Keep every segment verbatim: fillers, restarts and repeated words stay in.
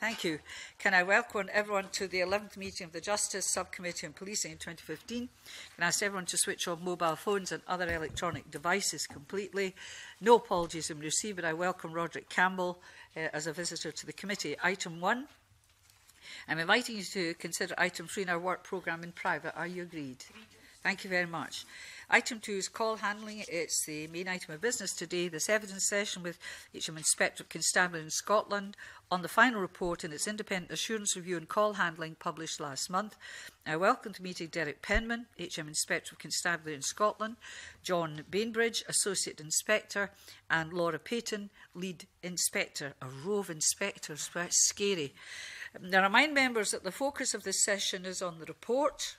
Thank you. Can I welcome everyone to the eleventh meeting of the Justice Subcommittee on Policing in twenty fifteen. Can I ask everyone to switch off mobile phones and other electronic devices completely. No apologies have been received, but I welcome Roderick Campbell uh, as a visitor to the committee. Item one. I'm inviting you to consider item three in our work programme in private. Are you agreed? Thank you very much. Item two is call handling. It's the main item of business today. This evidence session with H M Inspectorate Constabulary in Scotland on the final report in its independent assurance review and call handling published last month. I welcome to meeting Derek Penman, H M Inspectorate Constabulary in Scotland, John Bainbridge, Associate Inspector, and Laura Paton, Lead Inspector. A row of inspectors, that's scary. I remind members that the focus of this session is on the report.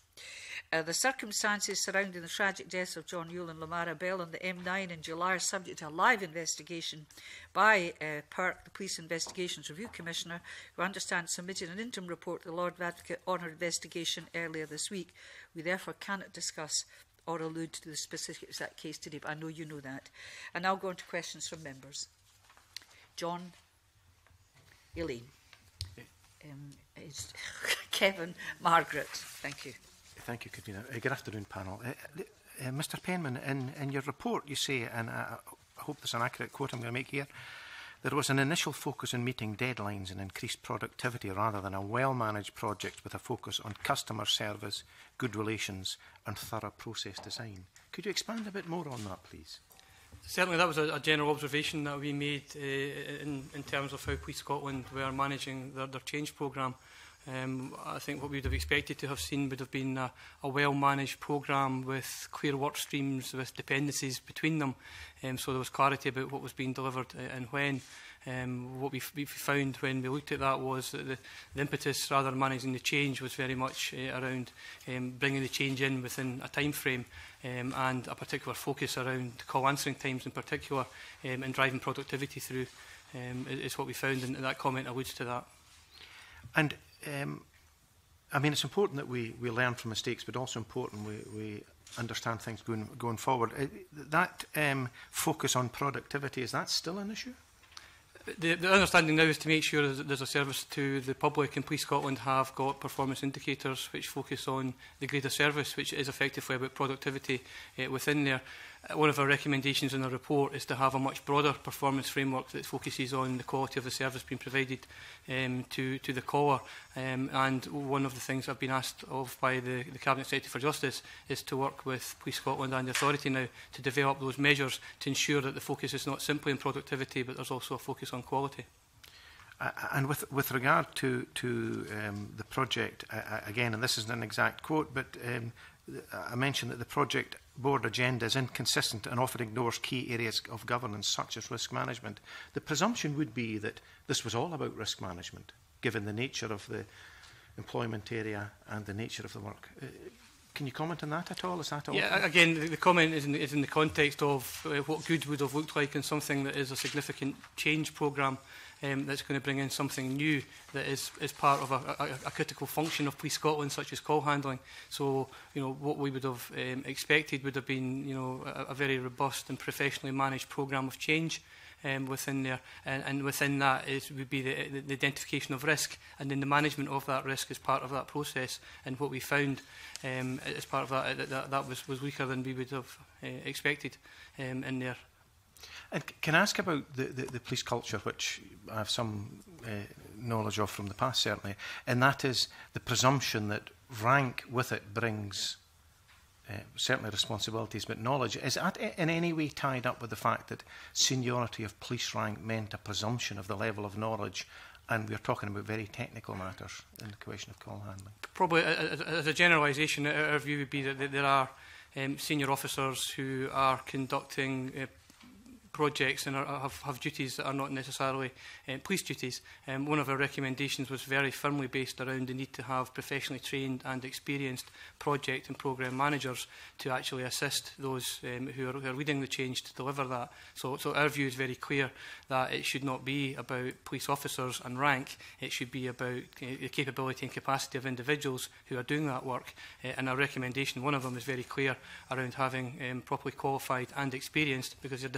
Uh, the circumstances surrounding the tragic deaths of John Yule and Lamara Bell on the M nine in July are subject to a live investigation by uh, P I R C, the Police Investigations Review Commissioner, who I understand submitted an interim report to the Lord Advocate on her investigation earlier this week. We therefore cannot discuss or allude to the specifics of that case today, but I know you know that. And now go on to questions from members. John, Elaine, um, Kevin, Margaret. Thank you. Thank you, Convener. Uh, good afternoon, panel. Uh, uh, Mister Penman, in, in your report you say, and I, I hope there's an accurate quote I'm going to make here, there was an initial focus on meeting deadlines and increased productivity rather than a well-managed project with a focus on customer service, good relations and thorough process design. Could you expand a bit more on that, please? Certainly that was a, a general observation that we made uh, in, in terms of how Police Scotland were managing their, their change programme. Um, I think what we would have expected to have seen would have been a, a well-managed programme with clear work streams, with dependencies between them, um, so there was clarity about what was being delivered uh, and when. Um, what we, we found when we looked at that was that the, the impetus, rather than managing the change, was very much uh, around um, bringing the change in within a time frame um, and a particular focus around call answering times in particular, um, and driving productivity through um, is what we found, and that comment alludes to that. And Um, I mean, it's important that we, we learn from mistakes, but also important we, we understand things going, going forward. Uh, that um, focus on productivity, is that still an issue? The, the understanding now is to make sure that there's a service to the public, and Police Scotland have got performance indicators which focus on the grade of service, which is effectively about productivity uh, within there. Uh, one of our recommendations in the report is to have a much broader performance framework that focuses on the quality of the service being provided um, to, to the caller. Um, and one of the things I've been asked of by the, the Cabinet Secretary for Justice is to work with Police Scotland and the authority now to develop those measures to ensure that the focus is not simply on productivity, but there's also a focus on quality. Uh, and with, with regard to, to um, the project, uh, again, and this isn't an exact quote, but um, I mentioned that the project board agenda is inconsistent and often ignores key areas of governance such as risk management. The presumption would be that this was all about risk management, given the nature of the employment area and the nature of the work. Uh, Can you comment on that at all? Is that all? Yeah, again, the, the comment is in, is in the context of uh, what good would have looked like in something that is a significant change programme um, that's going to bring in something new that is, is part of a, a, a critical function of Police Scotland, such as call handling. So, you know, what we would have um, expected would have been, you know, a, a very robust and professionally managed programme of change Um, within there, and, and within that is would be the, the, the identification of risk, and then the management of that risk as part of that process. And what we found um, as part of that, that, that, that was, was weaker than we would have uh, expected um, in there. And can I ask about the, the, the police culture, which I have some uh, knowledge of from the past, certainly, and that is the presumption that rank with it brings Uh, certainly responsibilities, but knowledge. Is that in any way tied up with the fact that seniority of police rank meant a presumption of the level of knowledge, and we're talking about very technical matters in the question of call handling? Probably, as a generalisation, our view would be that there are um, senior officers who are conducting uh, projects and are, have, have duties that are not necessarily uh, police duties. Um, one of our recommendations was very firmly based around the need to have professionally trained and experienced project and programme managers to actually assist those um, who, are, who are leading the change to deliver that. So, so our view is very clear that it should not be about police officers and rank. It should be about uh, the capability and capacity of individuals who are doing that work. Uh, and our recommendation, one of them is very clear around having um, properly qualified and experienced, because they're different things.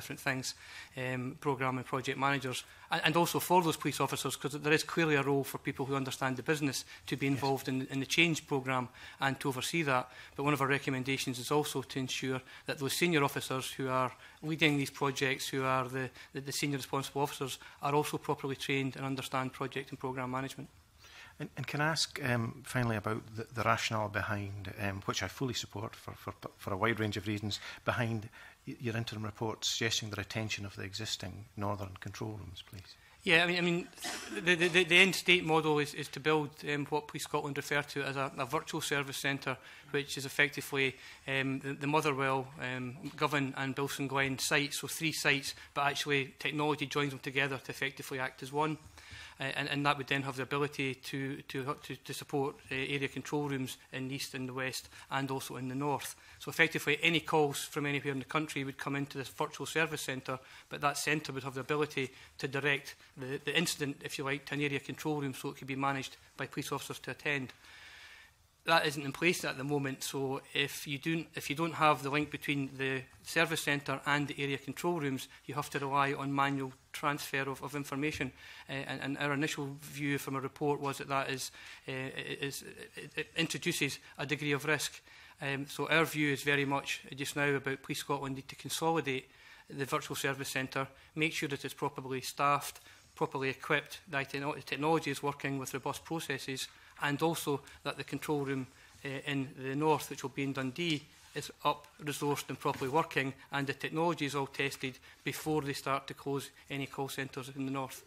things, um, programme and project managers, and, and also for those police officers, because there is clearly a role for people who understand the business to be involved yes. in, in the change programme and to oversee that. But one of our recommendations is also to ensure that those senior officers who are leading these projects, who are the, the, the senior responsible officers, are also properly trained and understand project and programme management. And, and can I ask um, finally about the, the rationale behind, um, which I fully support for, for, for a wide range of reasons, behind your interim report suggesting the retention of the existing northern control rooms, please? Yeah, I mean, I mean, the, the, the end state model is, is to build um, what Police Scotland refer to as a, a virtual service centre, which is effectively um, the, the Motherwell, um, Govan and Bilson Glen sites, so three sites, but actually technology joins them together to effectively act as one. Uh, and, and that would then have the ability to, to, to, to support uh, area control rooms in the east and the west and also in the north. So effectively any calls from anywhere in the country would come into this virtual service centre, but that centre would have the ability to direct the, the incident, if you like, to an area control room so it could be managed by police officers to attend. That isn't in place at the moment, so if you, do, if you don't have the link between the service centre and the area control rooms, you have to rely on manual transfer of, of information. Uh, and, and our initial view from a report was that that is, uh, is, it, it introduces a degree of risk. Um, so our view is very much just now about Police Scotland need to consolidate the virtual service centre, make sure that it's properly staffed, properly equipped, that the technology is working with robust processes, and also that the control room uh, in the north, which will be in Dundee, is up, resourced and properly working, and the technology is all tested before they start to close any call centres in the north.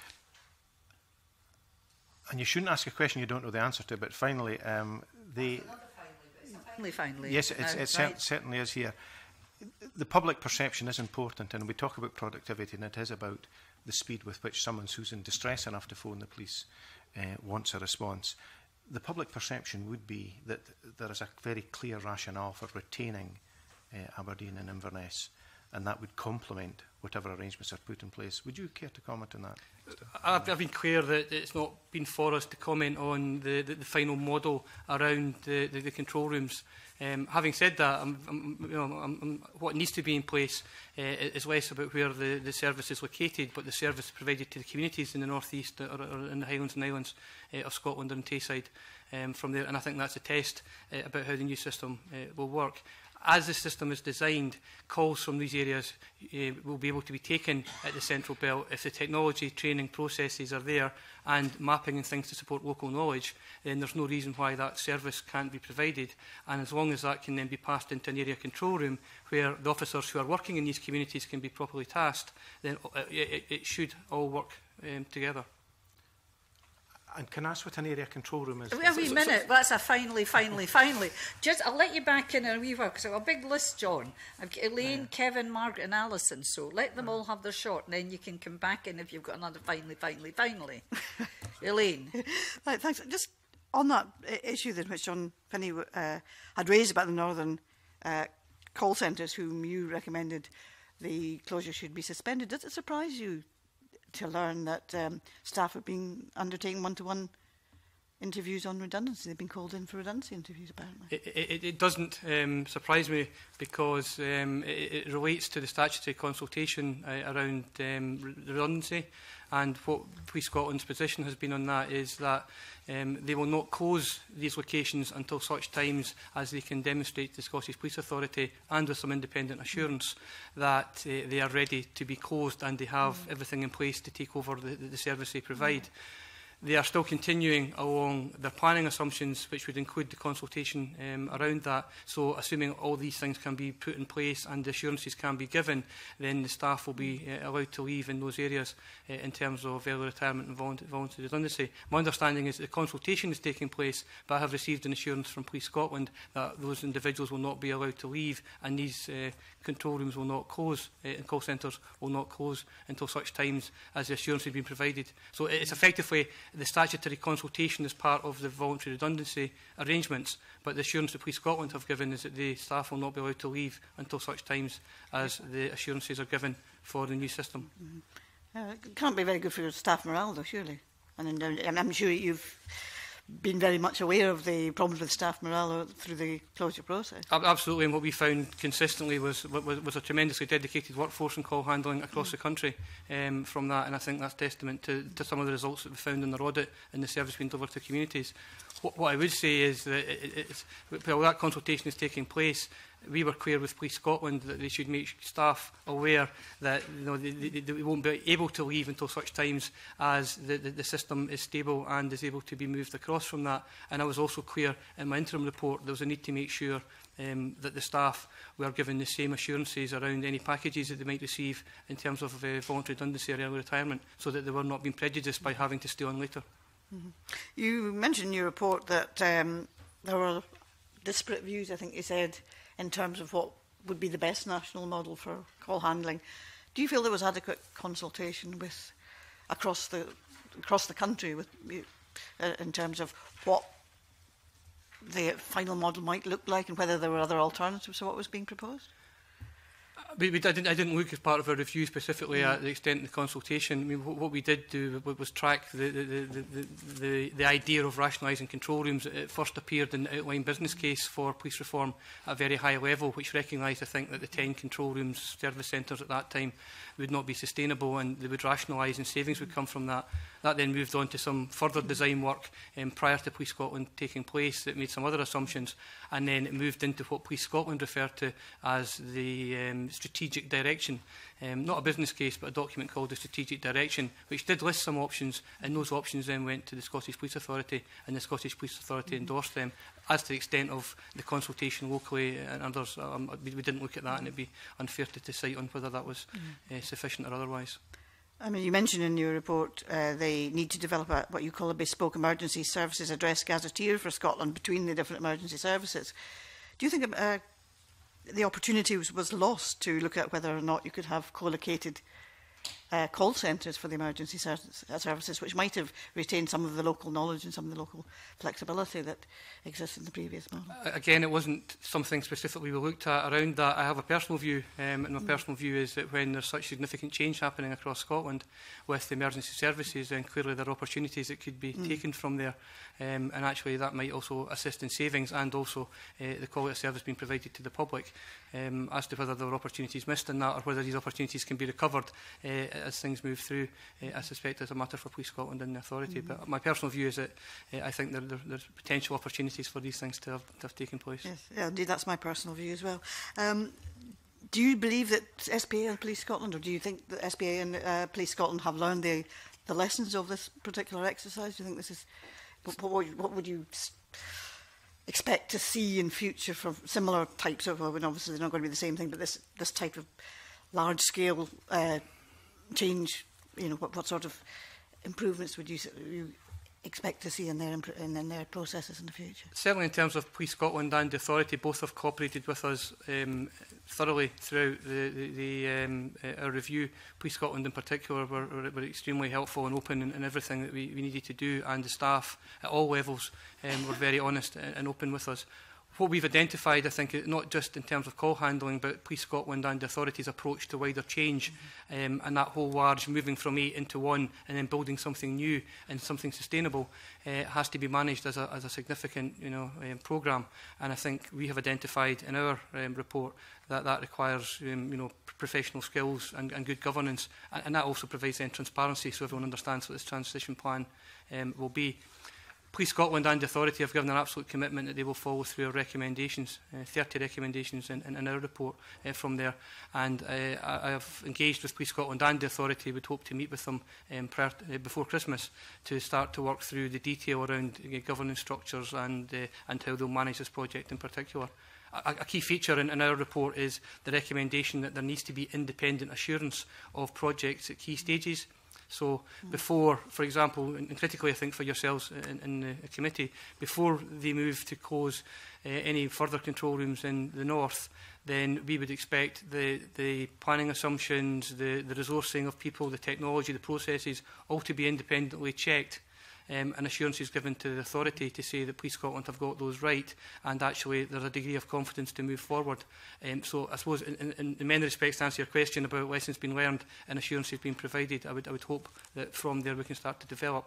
And you shouldn't ask a question you don't know the answer to, but finally, um, the... Finally, finally. Yes, it's, no, it right. certainly is here. The public perception is important, and we talk about productivity, and it is about the speed with which someone who's in distress enough to phone the police uh, wants a response. The public perception would be that there is a very clear rationale for retaining uh, Aberdeen and Inverness, and that would complement whatever arrangements are put in place. Would you care to comment on that? I've, I've been clear that it's not been for us to comment on the, the, the final model around the, the, the control rooms. Um, having said that, I'm, I'm, you know, I'm, I'm, what needs to be in place uh, is less about where the, the service is located, but the service provided to the communities in the North East or, or in the Highlands and Islands uh, of Scotland and Tayside um, from there. And I think that's a test uh, about how the new system uh, will work. As the system is designed, calls from these areas uh, will be able to be taken at the central belt. If the technology, training processes are there and mapping and things to support local knowledge, then there's no reason why that service can't be provided. And as long as that can then be passed into an area control room where the officers who are working in these communities can be properly tasked, then it, it should all work um, together. And can I ask what an area control room is? A wee so, minute, so, that's a finally, finally, finally. Just, I'll let you back in a wee while, because I've got a big list, John. I've got Elaine, yeah. Kevin, Margaret and Alison, so let them all have their shot, and then you can come back in if you've got another finally, finally, finally. Elaine. Right, thanks. Just on that issue that which John Finney uh, had raised about the northern uh, call centres, whom you recommended the closure should be suspended, does it surprise you to learn that um, staff have been undertaking one-to-one interviews on redundancy? They've been called in for redundancy interviews, apparently. It, it, it doesn't um, surprise me because um, it, it relates to the statutory consultation uh, around um, redundancy, and what Police Scotland's position has been on that is that um, they will not close these locations until such times as they can demonstrate to the Scottish Police Authority and with some independent assurance that uh, they are ready to be closed and they have mm. everything in place to take over the, the, the service they provide. Mm. They are still continuing along their planning assumptions, which would include the consultation um, around that. So assuming all these things can be put in place and the assurances can be given, then the staff will be uh, allowed to leave in those areas uh, in terms of early retirement and voluntary, voluntary redundancy. My understanding is that the consultation is taking place, but I have received an assurance from Police Scotland that those individuals will not be allowed to leave and these uh, control rooms will not close uh, and call centres will not close until such times as the assurance has been provided. So it's effectively the statutory consultation is part of the voluntary redundancy arrangements, but the assurance that Police Scotland have given is that the staff will not be allowed to leave until such times as the assurances are given for the new system. Mm-hmm. uh, it can't be very good for your staff morale, though, surely. And, and I'm sure you've been very much aware of the problems with staff morale through the closure process. Absolutely, and what we found consistently was, was, was a tremendously dedicated workforce in call handling across mm. the country um, from that, and I think that's testament to, to some of the results that we found in their audit and the service being delivered to communities. What, what I would say is that it, it's, while that consultation is taking place, we were clear with Police Scotland that they should make staff aware that, you know, they, they, they won't be able to leave until such times as the, the, the system is stable and is able to be moved across from that. And I was also clear in my interim report there was a need to make sure um, that the staff were given the same assurances around any packages that they might receive in terms of uh, voluntary redundancy or early retirement, so that they were not being prejudiced by having to stay on later. Mm-hmm. You mentioned in your report that um, there were disparate views, I think you said, in terms of what would be the best national model for call handling. Do you feel there was adequate consultation with across the across the country with uh, in terms of what the final model might look like and whether there were other alternatives to what was being proposed? We, we, I, didn't, I didn't look as part of our review specifically mm. at the extent of the consultation. I mean, what, what we did do was, was track the, the, the, the, the, the idea of rationalising control rooms. It first appeared in the outline business case for police reform at a very high level, which recognised, I think, that the ten control rooms, service centres at that time would not be sustainable and they would rationalise and savings would come from that. That then moved on to some further design work um, prior to Police Scotland taking place that made some other assumptions, and then it moved into what Police Scotland referred to as the um, strategic direction. Um, not a business case, but a document called the Strategic Direction, which did list some options, and those options then went to the Scottish Police Authority, and the Scottish Police Authority endorsed them. As to the extent of the consultation locally and others, um, we, we didn't look at that, and it would be unfair to decide on whether that was mm. uh, sufficient or otherwise. I mean, you mentioned in your report uh, they need to develop a, what you call a bespoke emergency services address gazetteer for Scotland between the different emergency services. Do you think uh, the opportunity was, was lost to look at whether or not you could have co-located uh, call centres for the emergency ser services, which might have retained some of the local knowledge and some of the local flexibility that exists in the previous model? Again, it wasn't something specifically we looked at around that. I have a personal view, um, and my mm. personal view is that when there's such significant change happening across Scotland with the emergency services, then clearly there are opportunities that could be mm. taken from there, um, and actually that might also assist in savings and also uh, the quality of service being provided to the public. Um, as to whether there were opportunities missed in that or whether these opportunities can be recovered uh, as things move through, uh, I suspect it's a matter for Police Scotland and the authority. Mm-hmm. But my personal view is that uh, I think there, there, there's potential opportunities for these things to have, to have taken place. Yes, yeah, indeed, that's my personal view as well. Um, do you believe that S P A and Police Scotland, or do you think that S P A and uh, Police Scotland have learned the, the lessons of this particular exercise? Do you think this is... What, what, what would you expect to see in future from similar types of, well, obviously they're not going to be the same thing, but this this type of large-scale uh, change, you know, what, what sort of improvements would you, you expect to see in their, in, in their processes in the future? Certainly in terms of Police Scotland and the authority, both have cooperated with us um, thoroughly throughout the, the, the, um, uh, our review. Police Scotland in particular were, were, were extremely helpful and open in, in everything that we, we needed to do, and the staff at all levels um, were very honest and, and open with us. What we've identified, I think, not just in terms of call handling, but Police Scotland and the authorities' approach to wider change, mm-hmm. um, and that whole large moving from eight into one and then building something new and something sustainable uh, has to be managed as a, as a significant, you know, um, programme. And I think we have identified in our um, report that that requires, um, you know, professional skills and, and good governance, and, and that also provides then transparency, so everyone understands what this transition plan um, will be. Police Scotland and the authority have given an absolute commitment that they will follow through our recommendations, uh, thirty recommendations in, in, in our report uh, from there. And uh, I, I have engaged with Police Scotland and the authority. Would hope to meet with them um, prior to, uh, before Christmas to start to work through the detail around uh, governance structures and, uh, and how they'll manage this project in particular. A, a key feature in, in our report is the recommendation that there needs to be independent assurance of projects at key stages. So before, for example, and critically I think for yourselves in, in the committee, before they move to close uh, any further control rooms in the north, then we would expect the, the planning assumptions, the, the resourcing of people, the technology, the processes, all to be independently checked. Um, and assurances given to the authority to say that Police Scotland have got those right, and actually there's a degree of confidence to move forward. Um, so I suppose in, in, in many respects, to answer your question about lessons being learned and assurances being provided, I would, I would hope that from there we can start to develop.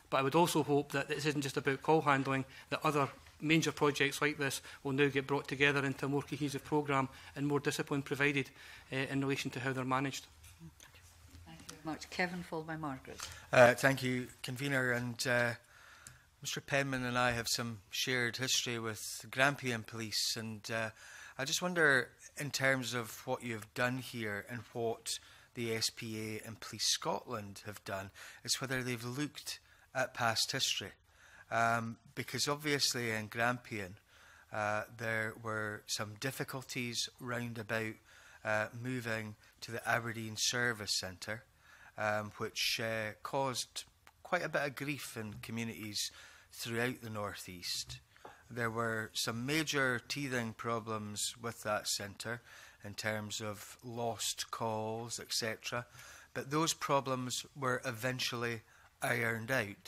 But I would also hope that this isn't just about call handling, that other major projects like this will now get brought together into a more cohesive programme and more discipline provided uh, in relation to how they're managed. Thank you very much. Kevin, followed by Margaret. Uh, thank you, Convener. And uh, Mr Penman and I have some shared history with Grampian Police, and uh, I just wonder, in terms of what you've done here and what the S P A and Police Scotland have done, is whether they've looked at past history. Um, because obviously in Grampian uh, there were some difficulties round about uh, moving to the Aberdeen Service Centre, um, which uh, caused quite a bit of grief in communities throughout the North East. There were some major teething problems with that centre in terms of lost calls, et cetera. But those problems were eventually ironed out.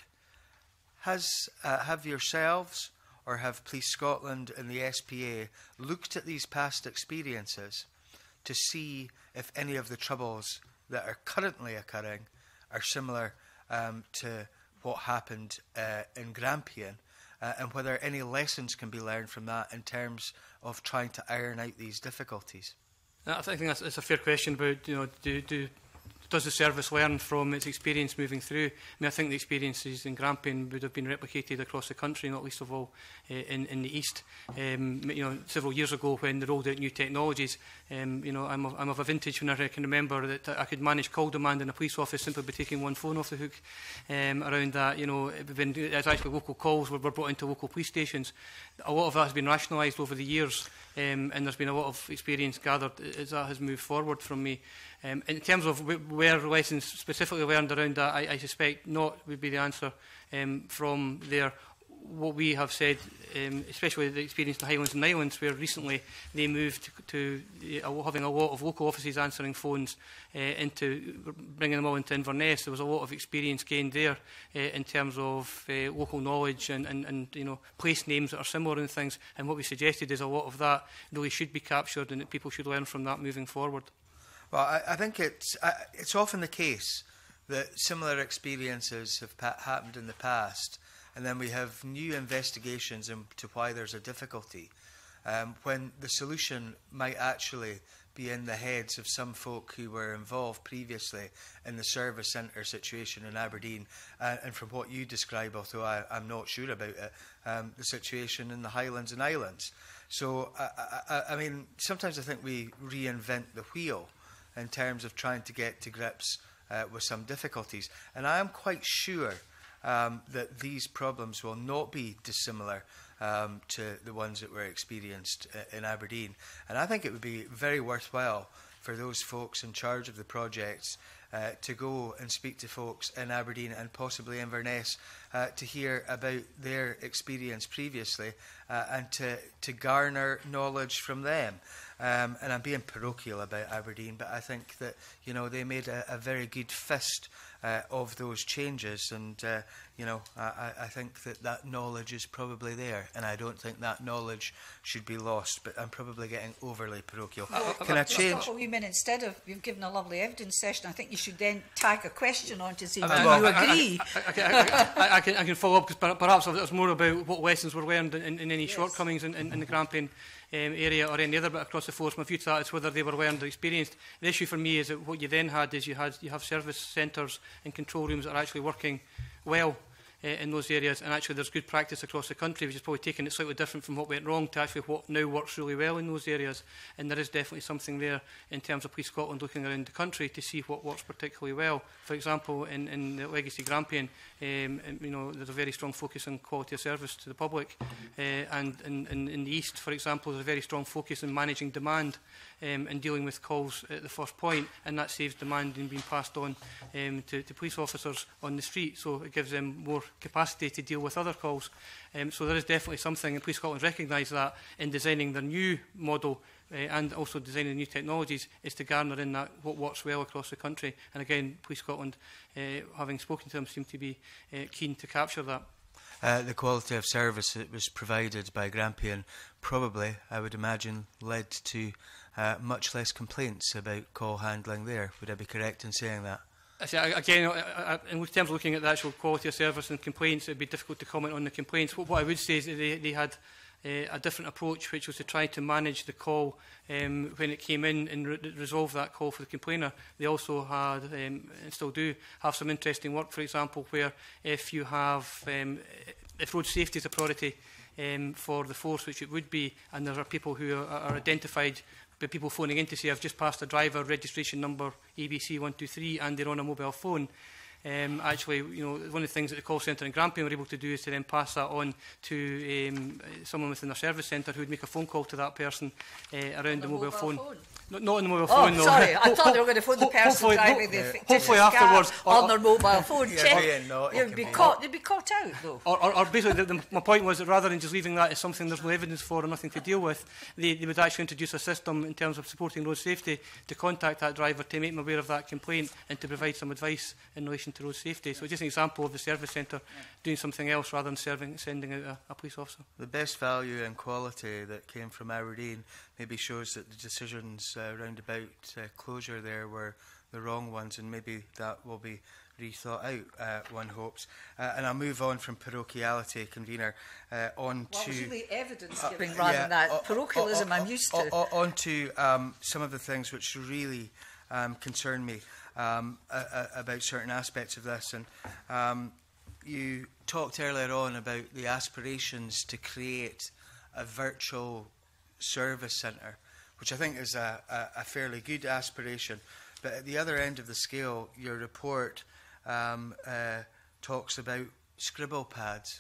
Has, uh, have yourselves or have Police Scotland and the S P A looked at these past experiences to see if any of the troubles that are currently occurring are similar um, to what happened uh, in Grampian, uh, and whether any lessons can be learned from that in terms of trying to iron out these difficulties? I think that's, that's a fair question about, you know, do, do does the service learn from its experience moving through? I mean, I think the experiences in Grampian would have been replicated across the country, not least of all uh, in, in the East. Um, you know, several years ago when they rolled out new technologies, um, you know, I'm of, I'm of a vintage when I can remember that I could manage call demand in a police office simply by taking one phone off the hook. Um, around that, you know, when it's actually local calls were, were brought into local police stations. A lot of that has been rationalised over the years, um, and there's been a lot of experience gathered as that has moved forward from me. Um, in terms of w where lessons specifically learned around that, I, I suspect not would be the answer um, from there. What we have said, um, especially the experience in the Highlands and Islands, where recently they moved to, to uh, having a lot of local offices answering phones uh, into bringing them all into Inverness. There was a lot of experience gained there uh, in terms of uh, local knowledge and, and, and you know, place names that are similar and things. And what we suggested is a lot of that really should be captured, and that people should learn from that moving forward. Well, I, I think it's, uh, it's often the case that similar experiences have pa happened in the past, and then we have new investigations into why there's a difficulty, um, when the solution might actually be in the heads of some folk who were involved previously in the service centre situation in Aberdeen, uh, and from what you describe, although I, I'm not sure about it, um, the situation in the Highlands and Islands. So, I, I, I mean, sometimes I think we reinvent the wheel in terms of trying to get to grips uh, with some difficulties. And I am quite sure um, that these problems will not be dissimilar um, to the ones that were experienced uh, in Aberdeen. And I think it would be very worthwhile for those folks in charge of the projects uh, to go and speak to folks in Aberdeen and possibly Inverness uh, to hear about their experience previously uh, and to, to garner knowledge from them. Um, and I'm being parochial about Aberdeen, but I think that, you know, they made a, a very good fist uh, of those changes, and uh, you know, I, I think that that knowledge is probably there, and I don't think that knowledge should be lost. But I'm probably getting overly parochial. Uh, Can I change? Stop a wee minute. Instead of you've given a lovely evidence session, I think you should then tag a question on to say, do well, you I, agree? I, I, I, I, I, can, I can follow up, because perhaps it was more about what lessons were learned in, in any yes. shortcomings in, in, in the Grampian Um, area or any other bit across the force. My view to that is whether they were learned or experienced. The issue for me is that what you then had is you had you have service centres and control rooms that are actually working well uh, in those areas, and actually there's good practice across the country, which is probably taking it slightly different from what went wrong to actually what now works really well in those areas. And there is definitely something there in terms of Police Scotland looking around the country to see what works particularly well. For example, in, in the Legacy Grampian, um, you know, there's a very strong focus on quality of service to the public, uh, and in, in, in the East, for example, there's a very strong focus on managing demand um, and dealing with calls at the first point, and that saves demand and being passed on um, to, to police officers on the street, so it gives them more capacity to deal with other calls. Um, so there is definitely something, and Police Scotland recognise that in designing their new model uh, and also designing new technologies, is to garner in that what works well across the country. And again, Police Scotland, uh, having spoken to them, seem to be uh, keen to capture that. Uh, the quality of service that was provided by Grampian probably, I would imagine, led to uh, much less complaints about call handling there. Would I be correct in saying that? I say, again, in terms of looking at the actual quality of service and complaints, it would be difficult to comment on the complaints. What, what I would say is that they, they had uh, a different approach, which was to try to manage the call um, when it came in and re resolve that call for the complainer. They also had, um, and still do, have some interesting work, for example, where if you have, um, if road safety is a priority um, for the force, which it would be, and there are people who are, are identified by people phoning in to say, I've just passed a driver, registration number A B C one two three, and they're on a mobile phone. Um, actually, you know, one of the things that the call centre in Grampian were able to do is to then pass that on to um, someone within their service centre who would make a phone call to that person uh, around the mobile, mobile phone. phone. Not, not on the mobile oh, phone, though. sorry, I thought they were going to phone the person driving the ho hopefully afterwards, on or, their mobile phone. Yeah, Check. yeah, no, You'd be caught. They'd be caught out, though. Or, or, or basically, the, the, my point was that rather than just leaving that as something there's no evidence for or nothing to deal with, they, they would actually introduce a system in terms of supporting road safety to contact that driver, to make them aware of that complaint, and to provide some advice in relation to road safety. So just an example of the service centre yeah. doing something else rather than serving, sending out a, a police officer. The best value and quality that came from Aberdeen maybe shows that the decisions uh, round about uh, closure there were the wrong ones, and maybe that will be rethought out, uh, one hopes. Uh, and I'll move on from parochiality, convener, uh, on well, to... Well, really evidence-giving uh, rather yeah, than that. uh, Parochialism uh, uh, I'm used uh, to. uh, on to um, some of the things which really um, concern me um, uh, uh, about certain aspects of this. And um, you talked earlier on about the aspirations to create a virtual service centre, which I think is a, a, a fairly good aspiration. But at the other end of the scale, your report um, uh, talks about scribble pads.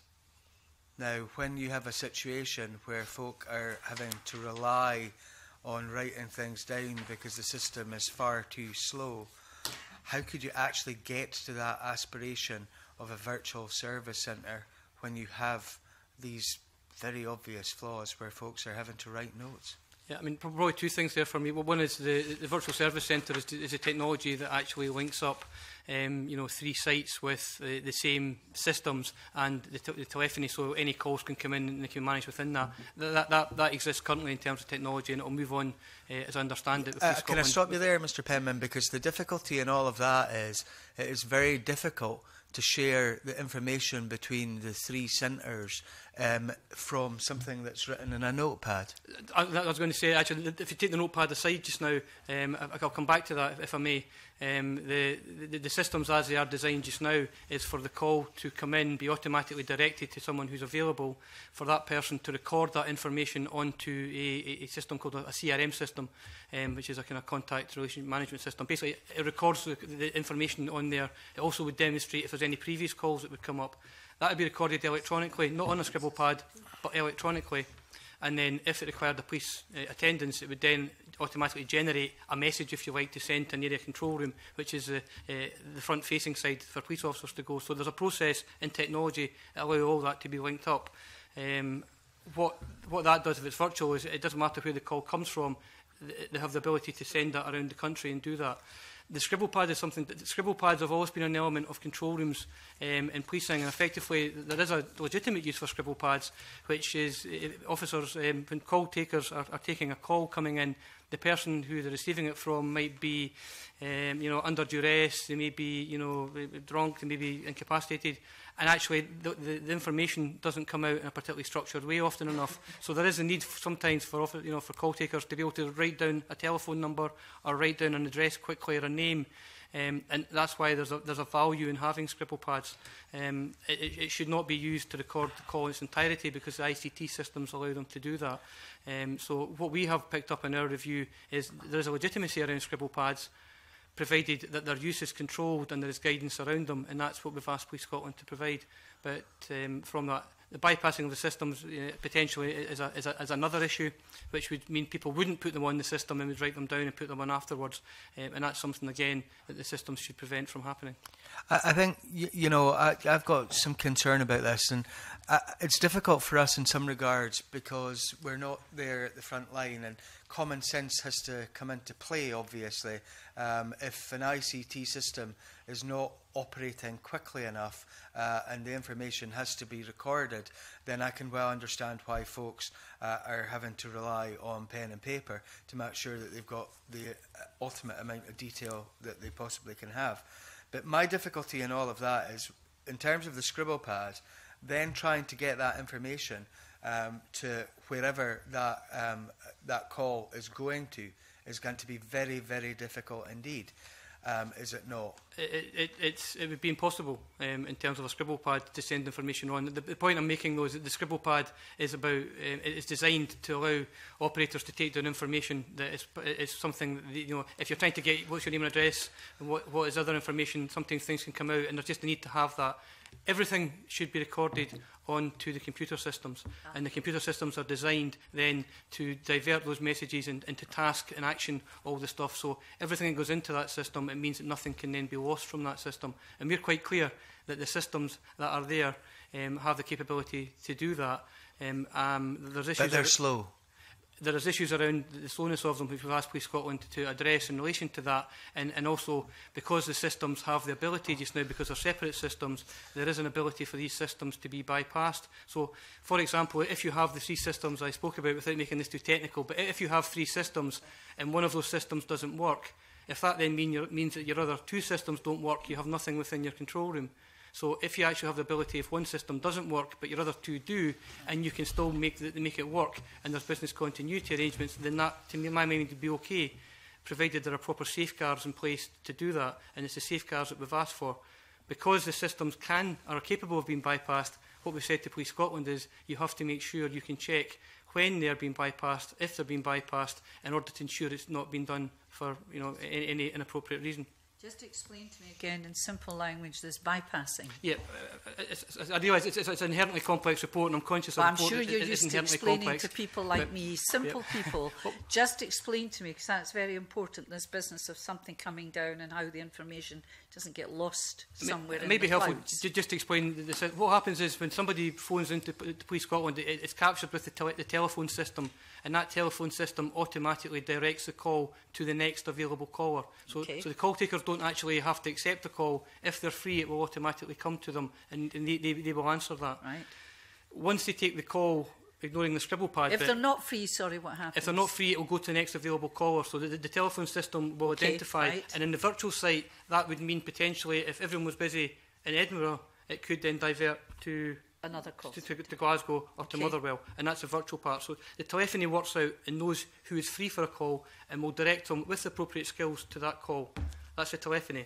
Now, when you have a situation where folk are having to rely on writing things down because the system is far too slow, how could you actually get to that aspiration of a virtual service centre when you have these very obvious flaws where folks are having to write notes? Yeah, I mean, probably two things there for me. Well, one is the, the virtual service centre is, is a technology that actually links up, um, you know, three sites with uh, the same systems and the, te the telephony, so any calls can come in and they can manage within that. Th that, that, that exists currently in terms of technology, and it will move on, uh, as I understand it. With uh, can I stop you there, Mister Penman? Because the difficulty in all of that is it is very difficult to share the information between the three centres um, from something that's written in a notepad. I, I was going to say, actually, if you take the notepad aside just now, um, I'll come back to that if I may. Um, the, the, the systems as they are designed just now is for the call to come in, be automatically directed to someone who's available, for that person to record that information onto a, a system called a, a C R M system, um, which is a kind of contact relationship management system. Basically, it records the, the information on there. It also would demonstrate if there's any previous calls that would come up. That would be recorded electronically, not on a scribble pad, but electronically. And then if it required a police uh, attendance, it would then automatically generate a message, if you like, to send to an area control room, which is the, uh, the front-facing side for police officers to go. So there's a process in technology that allows all that to be linked up. Um, what, what that does, if it's virtual, is it doesn't matter where the call comes from. They have the ability to send that around the country and do that. The scribble pad is something that scribble pads have always been an element of control rooms um, in policing, and effectively there is a legitimate use for scribble pads, which is uh, officers, um, when call takers are, are taking a call coming in, the person who they're receiving it from might be um, you know, under duress, they may be you know, drunk, they may be incapacitated, and actually the, the, the information doesn't come out in a particularly structured way often enough. So there is a need sometimes for, you know, for call takers to be able to write down a telephone number or write down an address quickly or a name. Um, and that's why there's a, there's a value in having scribble pads. Um, it, it should not be used to record the call in its entirety because the I C T systems allow them to do that. Um, so what we have picked up in our review is there is a legitimacy around scribble pads, provided that their use is controlled and there is guidance around them, and that's what we've asked Police Scotland to provide. But um, from that, the bypassing of the systems uh, potentially is, a, is, a, is another issue, which would mean people wouldn't put them on the system and would write them down and put them on afterwards. Um, and that's something, again, that the systems should prevent from happening. I, I think, you, you know, I, I've got some concern about this, and uh, it's difficult for us in some regards because we're not there at the front line, and common sense has to come into play, obviously. Um, if an I C T system is not operating quickly enough uh, and the information has to be recorded, then I can well understand why folks uh, are having to rely on pen and paper to make sure that they've got the uh, ultimate amount of detail that they possibly can have. But my difficulty in all of that is, in terms of the scribble pad, then trying to get that information um, to wherever that, um, that call is going to is going to be very, very difficult indeed. Um, is it not? It, it, it's, it would be impossible um, in terms of a scribble pad to send information on. The, the point I'm making, though, is that the scribble pad is about um, it's designed to allow operators to take down information that is, is something that, you know, if you're trying to get what's your name and address and what, what is other information, sometimes things can come out, and there's just a need to have that. Everything should be recorded onto the computer systems, and the computer systems are designed then to divert those messages and, and to task and action all the stuff. So everything that goes into that system, it means that nothing can then be lost from that system. And we're quite clear that the systems that are there um, have the capability to do that. Um, um, there's issues but they're slow. There is issues around the slowness of them, which we've asked Police Scotland to address in relation to that, and, and also because the systems have the ability just now, because they're separate systems, there is an ability for these systems to be bypassed. So, for example, if you have the three systems I spoke about, without making this too technical, but if you have three systems and one of those systems doesn't work, if that then mean your, means that your other two systems don't work, you have nothing within your control room. So if you actually have the ability, if one system doesn't work, but your other two do, and you can still make, the, make it work, and there's business continuity arrangements, then that, to my mind, would be okay, provided there are proper safeguards in place to do that, and it's the safeguards that we've asked for. Because the systems can, are capable of being bypassed, what we've said to Police Scotland is you have to make sure you can check when they're being bypassed, if they're being bypassed, in order to ensure it's not being done for, you know, any, any inappropriate reason. Just explain to me again in simple language this bypassing. Yeah, uh, it's, it's, I realise it's, it's, it's an inherently complex report, and I'm conscious well, of the I'm report. sure you're it, used to inherently explaining complex, to people like but, me, simple yeah. people. Well, just explain to me, because that's very important, this business of something coming down and how the information doesn't get lost somewhere in the clouds. It may be helpful to, just to explain this. What happens is when somebody phones into Police Scotland, it, it's captured with the, tele the telephone system, and that telephone system automatically directs the call to the next available caller. So, okay. so the call takers don't actually have to accept the call. If they're free, it will automatically come to them, and, and they, they, they will answer that. Right. Once they take the call, ignoring the scribble pad. If they're not free, sorry, what happens? If they're not free, it will go to the next available caller. So the, the, the telephone system will okay, identify. Right. And in the virtual site, that would mean potentially, if everyone was busy in Edinburgh, it could then divert to another call to, to, to Glasgow or to okay. Motherwell, and that's the virtual part. So the telephony works out and knows who is free for a call and will direct them with the appropriate skills to that call. That's the telephony.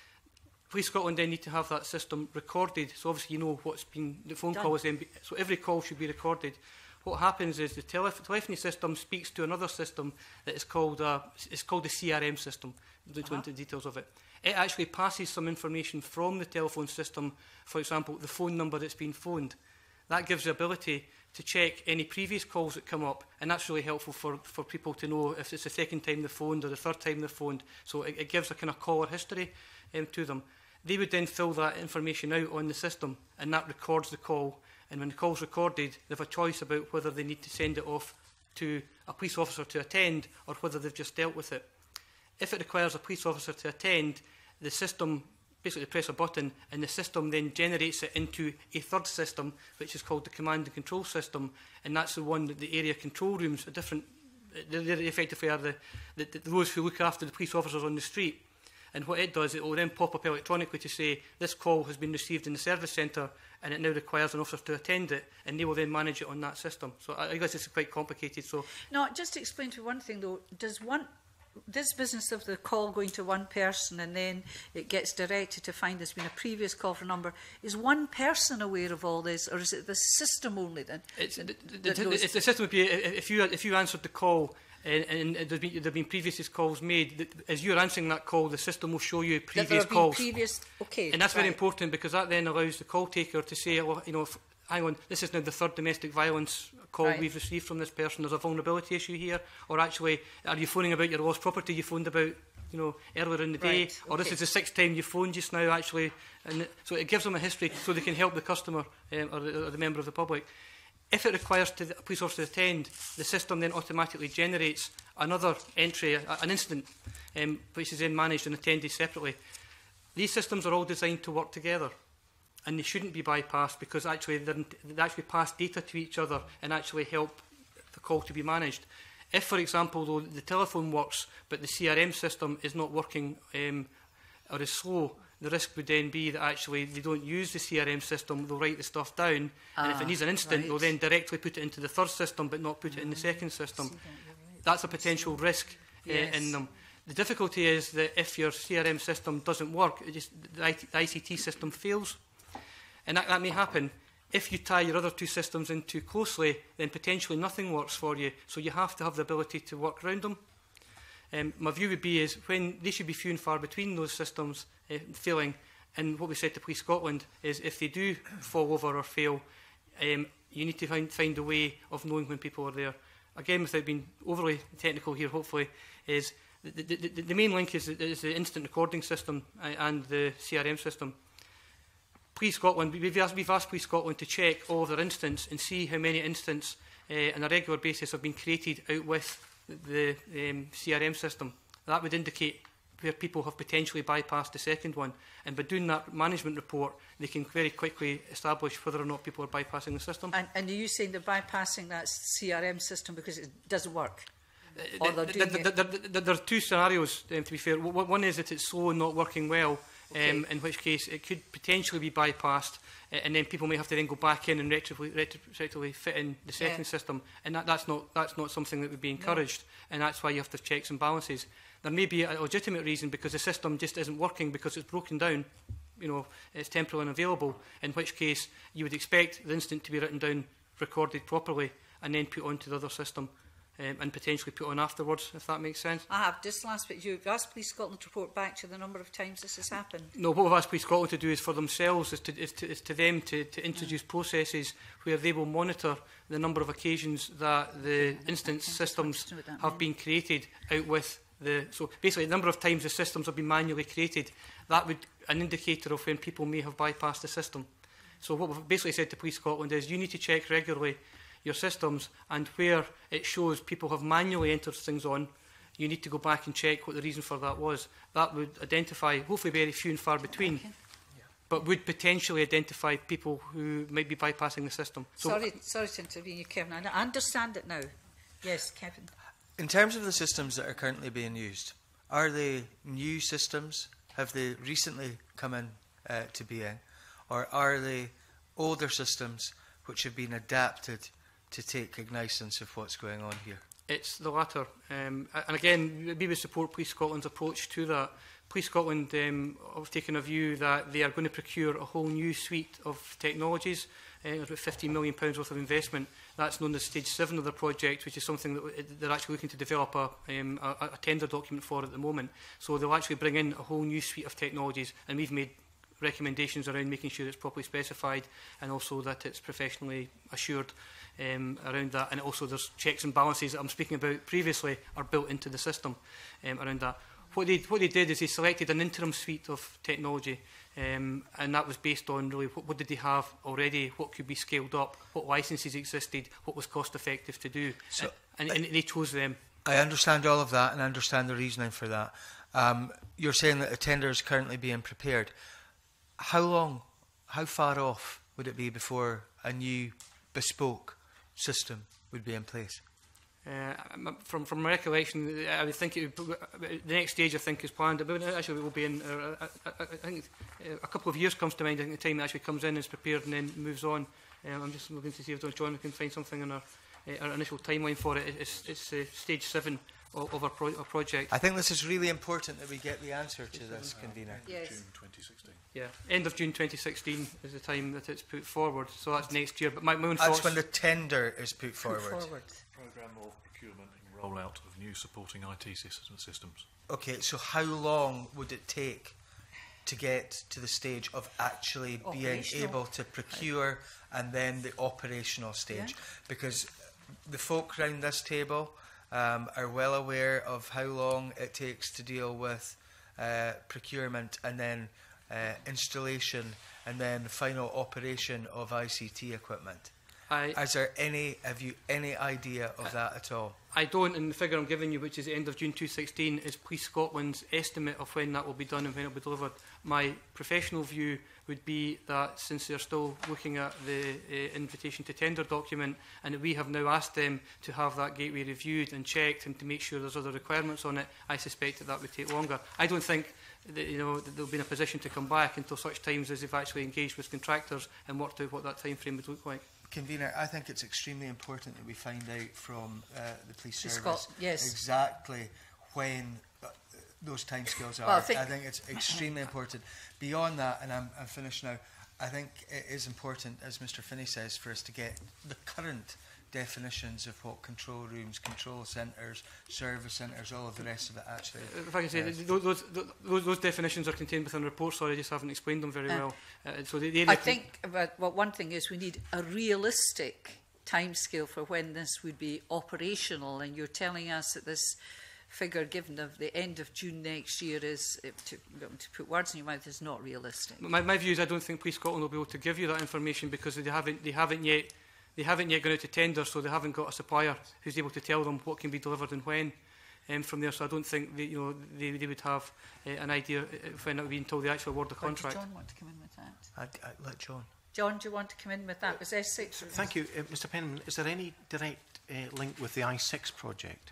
Police Scotland then need to have that system recorded, so obviously you know what's been, the phone Done. call is then, be, so every call should be recorded. What happens is the tele telephony system speaks to another system that is called, a, it's called the C R M system. I'll go into the details of it. It actually passes some information from the telephone system, for example, the phone number that's been phoned. That gives the ability to check any previous calls that come up, and that's really helpful for, for people to know if it's the second time they phoned or the third time they phoned. So it, it gives a kind of caller history um, to them. They would then fill that information out on the system, and that records the call. And when the call's recorded, they have a choice about whether they need to send it off to a police officer to attend or whether they've just dealt with it. If it requires a police officer to attend, the system basically press a button, and the system then generates it into a third system, which is called the command and control system, and that's the one that the area control rooms, a different, they effectively are the, the, the, those who look after the police officers on the street. And what it does, it will then pop up electronically to say, this call has been received in the service centre, and it now requires an officer to attend it, and they will then manage it on that system. So I guess it's quite complicated. So no, just to explain to one thing though, does one, this business of the call going to one person and then it gets directed to find there's been a previous call for a number, is one person aware of all this, or is it the system only then? It's, the, the, the, it's the system would be, if you, if you answered the call, And, and there's been, there have been previous calls made. That, as you're answering that call, the system will show you previous there have calls. Been previous, okay, and that's right. very important, because that then allows the call taker to say, oh, you know, if, hang on, this is now the third domestic violence call right. we've received from this person. There's a vulnerability issue here, or actually, are you phoning about your lost property you phoned about, you know, earlier in the day, right. or okay. this is the sixth time you phoned just now, actually. And so it gives them a history, so they can help the customer um, or, the, or the member of the public. If it requires to the police officer to attend, the system then automatically generates another entry, a, an incident, um, which is then managed and attended separately. These systems are all designed to work together, and they shouldn't be bypassed, because actually they actually pass data to each other and actually help the call to be managed. If, for example, though, the telephone works, but the C R M system is not working um, or is slow, the risk would then be that actually they don't use the C R M system, they'll write the stuff down, ah, and if it needs an instant, right. they'll then directly put it into the third system but not put mm. it in the second system. That, right. That's a potential risk yes. uh, in them. The difficulty is that if your C R M system doesn't work, it just, the I C T system fails. And that, that may happen. If you tie your other two systems in too closely, then potentially nothing works for you. So you have to have the ability to work around them. Um, my view would be is when they should be few and far between those systems uh, failing, and what we said to Police Scotland is if they do fall over or fail, um, you need to find, find a way of knowing when people are there. Again, without being overly technical here, hopefully, is the, the, the, the main link is, is the instant recording system and the C R M system. Police Scotland, we've asked, we've asked Police Scotland to check all of their instants and see how many instants uh, on a regular basis have been created out with the um, C R M system. That would indicate where people have potentially bypassed the second one, and by doing that management report they can very quickly establish whether or not people are bypassing the system. And, and are you saying they're bypassing that C R M system because it doesn't work? Uh, or th th th th th th there are two scenarios, um, to be fair. W one is that it's slow and not working well, okay. um, in which case it could potentially be bypassed, uh, and then people may have to then go back in and retroactively, retroactively fit in the second yeah. system, and that, that's, not, that's not something that would be encouraged, no. and that's why you have to have checks and balances. There may be a legitimate reason because the system just isn't working because it's broken down, you know, it's temporarily unavailable, in which case you would expect the instant to be written down, recorded properly, and then put onto the other system. Um, and potentially put on afterwards, if that makes sense. I have. Just last bit, you've asked Police Scotland to report back to the number of times this has happened. No, what we've asked Police Scotland to do is for themselves, is to, is to, is to them to, to introduce mm. processes where they will monitor the number of occasions that the instance systems that, have been created out with the... So basically, the number of times the systems have been manually created, that would an indicator of when people may have bypassed the system. So what we've basically said to Police Scotland is you need to check regularly your systems, and where it shows people have manually entered things on, you need to go back and check what the reason for that was. That would identify, hopefully very few and far between, okay. but would potentially identify people who might be bypassing the system. So sorry, sorry to intervene you, Kevin. I understand it now. Yes, Kevin. In terms of the systems that are currently being used, are they new systems? Have they recently come in uh, to being? Or are they older systems which have been adapted to take cognizance of what's going on here? It's the latter. Um, and again, we would support Police Scotland's approach to that. Police Scotland um, have taken a view that they are going to procure a whole new suite of technologies. Uh, there's about fifteen million pounds worth of investment. That's known as Stage seven of the project, which is something that they're actually looking to develop a, um, a, a tender document for at the moment. So they'll actually bring in a whole new suite of technologies, and we've made recommendations around making sure it's properly specified and also that it's professionally assured um, around that, and also there's checks and balances that I'm speaking about previously are built into the system um, around that. What they, what they did is they selected an interim suite of technology, um, and that was based on really what, what did they have already, what could be scaled up, what licences existed, what was cost effective to do, so, and, and, and they chose them. I understand all of that and I understand the reasoning for that. Um, you're saying that a tender is currently being prepared. How long, how far off would it be before a new bespoke system would be in place? Uh, from from recollection, I would think it would, the next stage I think is planned. But actually, it will be in. Uh, I, I, I think a couple of years comes to mind. I think the time it actually comes in is prepared and then moves on. Um, I'm just looking to see if John can find something in our, uh, our initial timeline for it. It's, it's uh, stage seven of, of our, pro our project. I think this is really important that we get the answer to this, convener. Yes. June twenty sixteen. Yeah, end of June twenty sixteen is the time that it's put forward. So that's next year. But my, my own that's thoughts. when the tender is put forward. Put forward. Programme of procurement and rollout of new supporting I T systems. Okay, so how long would it take to get to the stage of actually being able to procure and then the operational stage? Yeah. Because the folk around this table um, are well aware of how long it takes to deal with uh, procurement and then uh, installation and then final operation of I C T equipment. I, Is there any, have you any idea of I, that at all? I don't, and the figure I'm giving you, which is the end of June twenty sixteen, is Police Scotland's estimate of when that will be done and when it will be delivered. My professional view would be that since they're still looking at the uh, invitation to tender document, and that we have now asked them to have that gateway reviewed and checked and to make sure there's other requirements on it, I suspect that that would take longer. I don't think that, you know, that they'll be in a position to come back until such times as they've actually engaged with contractors and worked out what that time frame would look like. Convener, I think it's extremely important that we find out from uh, the police service Scott, yes. exactly when uh, those timescales are. Well, I, think I think it's extremely important. Beyond that, and I'm, I'm finished now, I think it is important, as Mr Finney says, for us to get the current definitions of what control rooms, control centres, service centres, all of the rest of it actually. If I can say, uh, those, those, those, those definitions are contained within the report, sorry, I just haven't explained them very uh, well. Uh, so the, the I think, but, well, one thing is we need a realistic timescale for when this would be operational, and you're telling us that this figure given of the end of June next year is, to, to put words in your mouth, is not realistic. My, my view is I don't think Police Scotland will be able to give you that information because they haven't, they haven't yet They haven't yet gone out to tender, so they haven't got a supplier who's able to tell them what can be delivered and when um, from there. So I don't think they, you know, they, they would have uh, an idea of when it would be until they actually award the contract. Does John want to come in with that? I'd, I'd let John. John, do you want to come in with that? Was S six? Thank you. Uh, Mr Penman, is there any direct uh, link with the I six project?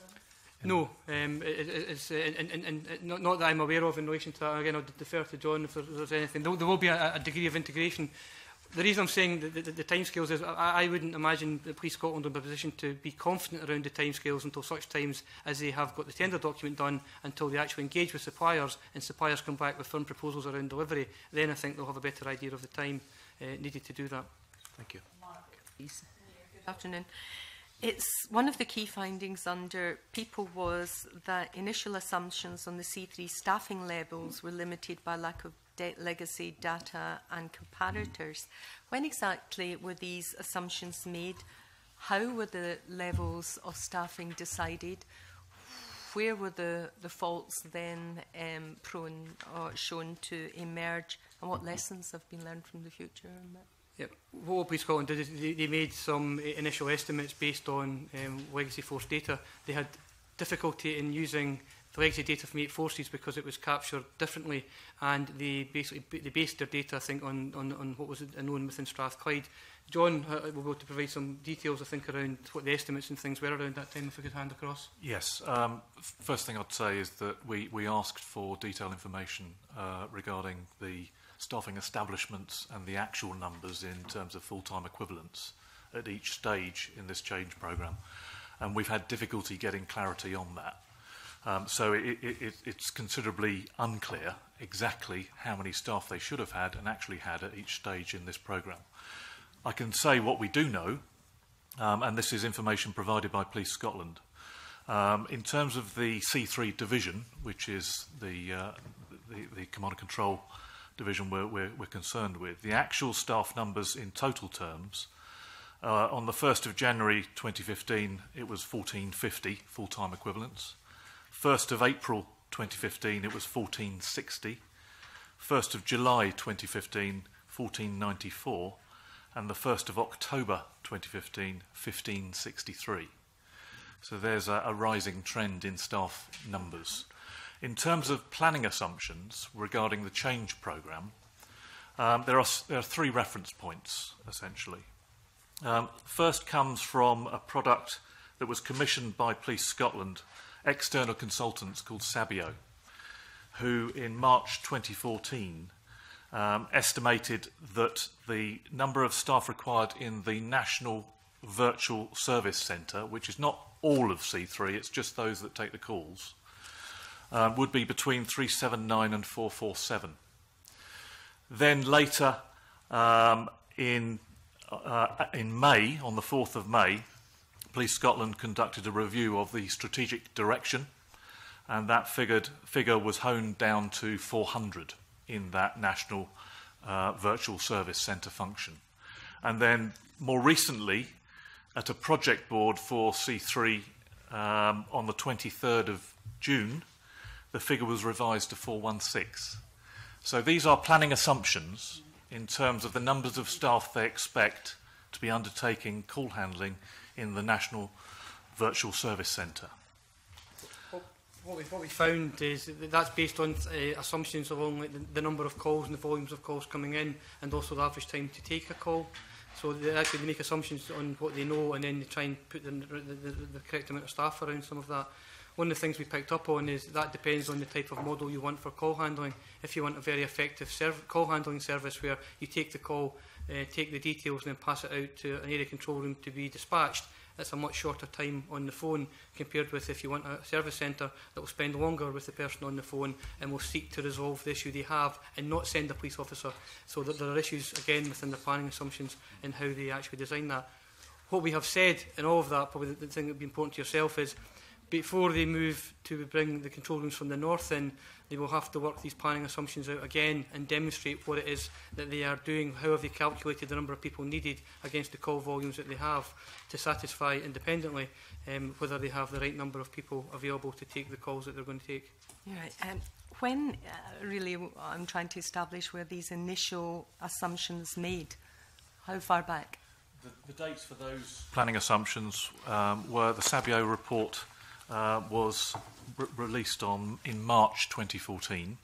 No, um, it, it, it's uh, in, in, in, not, not that I'm aware of in relation to that. Again, I'll defer to John if there, there's anything. There, there will be a, a degree of integration. The reason I'm saying the, the, the timescales is I, I wouldn't imagine that Police Scotland will be in a position to be confident around the timescales until such times as they have got the tender document done, until they actually engage with suppliers and suppliers come back with firm proposals around delivery. Then I think they'll have a better idea of the time uh, needed to do that. Thank you. Good afternoon. It's one of the key findings under people was that initial assumptions on the C three staffing levels were limited by lack of debt legacy data and comparators. When exactly were these assumptions made? How were the levels of staffing decided? Where were the, the faults then um, prone or shown to emerge? And what lessons have been learned from the future? Yep. What Police Scotland did is they, they made some initial estimates based on um, legacy force data. They had difficulty in using the legacy data from eight forces because it was captured differently, and they basically they based their data, I think, on, on, on what was known within Strathclyde. John uh, will be able to provide some details, I think, around what the estimates and things were around that time, if we could hand across. Yes. Um, first thing I'd say is that we, we asked for detailed information uh, regarding the staffing establishments and the actual numbers in terms of full-time equivalents at each stage in this change programme. And we've had difficulty getting clarity on that. Um, so it, it, it's considerably unclear exactly how many staff they should have had and actually had at each stage in this programme. I can say what we do know, um, and this is information provided by Police Scotland. Um, in terms of the C three division, which is the, uh, the, the command and control division we're, we're, we're concerned with, the actual staff numbers in total terms, uh, on the first of January twenty fifteen, it was fourteen fifty full-time equivalents. first of April twenty fifteen, it was fourteen sixty. first of July twenty fifteen, fourteen ninety-four. And the first of October twenty fifteen, fifteen sixty-three. So there's a, a rising trend in staff numbers. In terms of planning assumptions regarding the change programme, um, there, are, there are three reference points, essentially. Um, first comes from a product that was commissioned by Police Scotland, external consultants called Sabio, who in March twenty fourteen um, estimated that the number of staff required in the National Virtual Service Centre, which is not all of C three, it's just those that take the calls, um, would be between three seventy-nine and four forty-seven. Then later, um, in, uh, in May, on the fourth of May, Police Scotland conducted a review of the strategic direction, and that figured, figure was honed down to four hundred in that National uh, Virtual Service Centre function. And then more recently, at a project board for C three um, on the twenty-third of June, the figure was revised to four sixteen. So these are planning assumptions in terms of the numbers of staff they expect to be undertaking call handling in the National Virtual Service Centre. What we, what we found is that that's based on uh, assumptions along like the, the number of calls and the volumes of calls coming in, and also the average time to take a call. So they actually they make assumptions on what they know, and then they try and put the, the, the, the correct amount of staff around some of that. one of the things we picked up on is that depends on the type of model you want for call handling. If you want a very effective call handling service where you take the call, uh, take the details and then pass it out to an area control room to be dispatched, it's a much shorter time on the phone compared with if you want a service centre that will spend longer with the person on the phone and will seek to resolve the issue they have and not send a police officer. So that there are issues, again, within the planning assumptions in how they actually design that. What we have said in all of that, probably the, the thing that would be important to yourself is before they move to bring the control rooms from the north in, they will have to work these planning assumptions out again and demonstrate what it is that they are doing, how have they calculated the number of people needed against the call volumes that they have to satisfy independently um, whether they have the right number of people available to take the calls that they're going to take. Right. Um, when uh, really I'm trying to establish where these initial assumptions made, how far back? The, the dates for those planning assumptions um, were the Sabio report uh, was re released on in March twenty fourteen.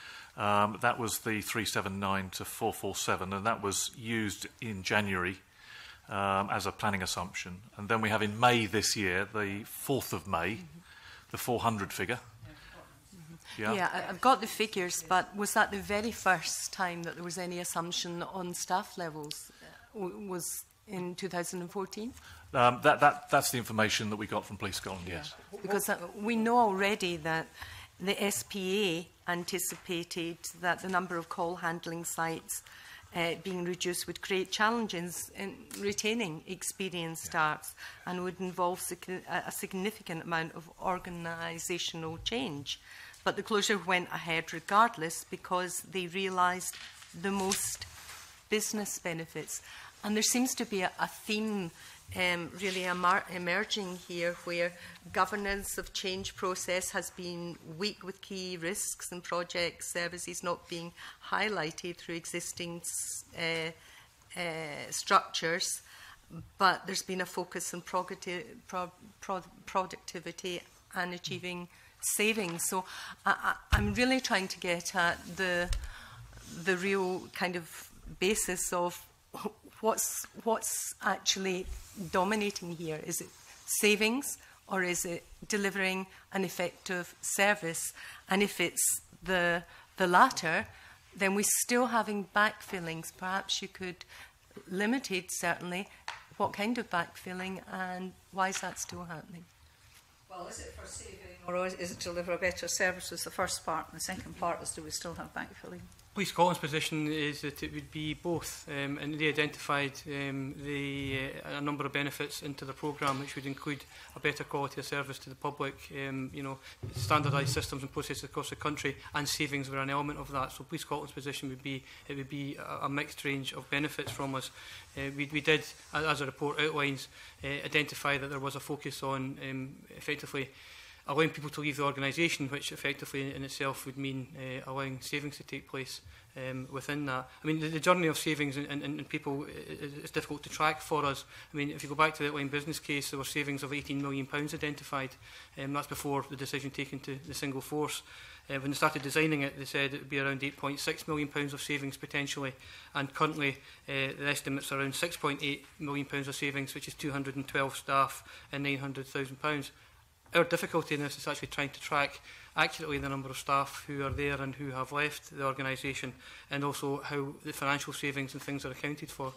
Um, that was the three seventy-nine to four forty-seven, and that was used in January um, as a planning assumption. And then we have in May this year, the fourth of May, mm-hmm. the four hundred figure. Mm-hmm. Yeah. yeah, I've got the figures, but was that the very first time that there was any assumption on staff levels? Uh, was in two thousand fourteen? Um, that, that, that's the information that we got from Police Scotland, yes. Yeah. Because uh, we know already that the S P A anticipated that the number of call handling sites uh, being reduced would create challenges in retaining experienced yeah. staff and would involve sig a significant amount of organisational change. But the closure went ahead regardless because they realised the most business benefits. And there seems to be a, a theme um, really emerging here where governance of change process has been weak with key risks and project services not being highlighted through existing uh, uh, structures, but there's been a focus on pro pro productivity and achieving savings. So I, I, I'm really trying to get at the, the real kind of basis of What's, what's actually dominating here? Is it savings or is it delivering an effective service? And if it's the, the latter, then we're still having backfillings. Perhaps you could limit it, certainly. What kind of backfilling and why is that still happening? Well, is it for saving or is it to deliver a better service was the first part, and the second part is do we still have backfilling? Police Scotland's position is that it would be both, um, and they identified um, the, uh, a number of benefits into the programme, which would include a better quality of service to the public, um, you know, standardised systems and processes across the country, and savings were an element of that. So Police Scotland's position would be it would be a, a mixed range of benefits from us. Uh, we, we did, as the report outlines, uh, identify that there was a focus on um, effectively allowing people to leave the organisation, which effectively in itself would mean uh, allowing savings to take place um, within that. I mean, the, the journey of savings and, and, and people is, is difficult to track for us. I mean, if you go back to the outline business case, there were savings of eighteen million pounds identified. Um, that's before the decision taken to the single force. Uh, when they started designing it, they said it would be around eight point six million pounds of savings potentially, and currently uh, the estimates are around six point eight million pounds of savings, which is two hundred and twelve staff and nine hundred thousand pounds. Our difficulty in this is actually trying to track accurately the number of staff who are there and who have left the organisation, and also how the financial savings and things are accounted for.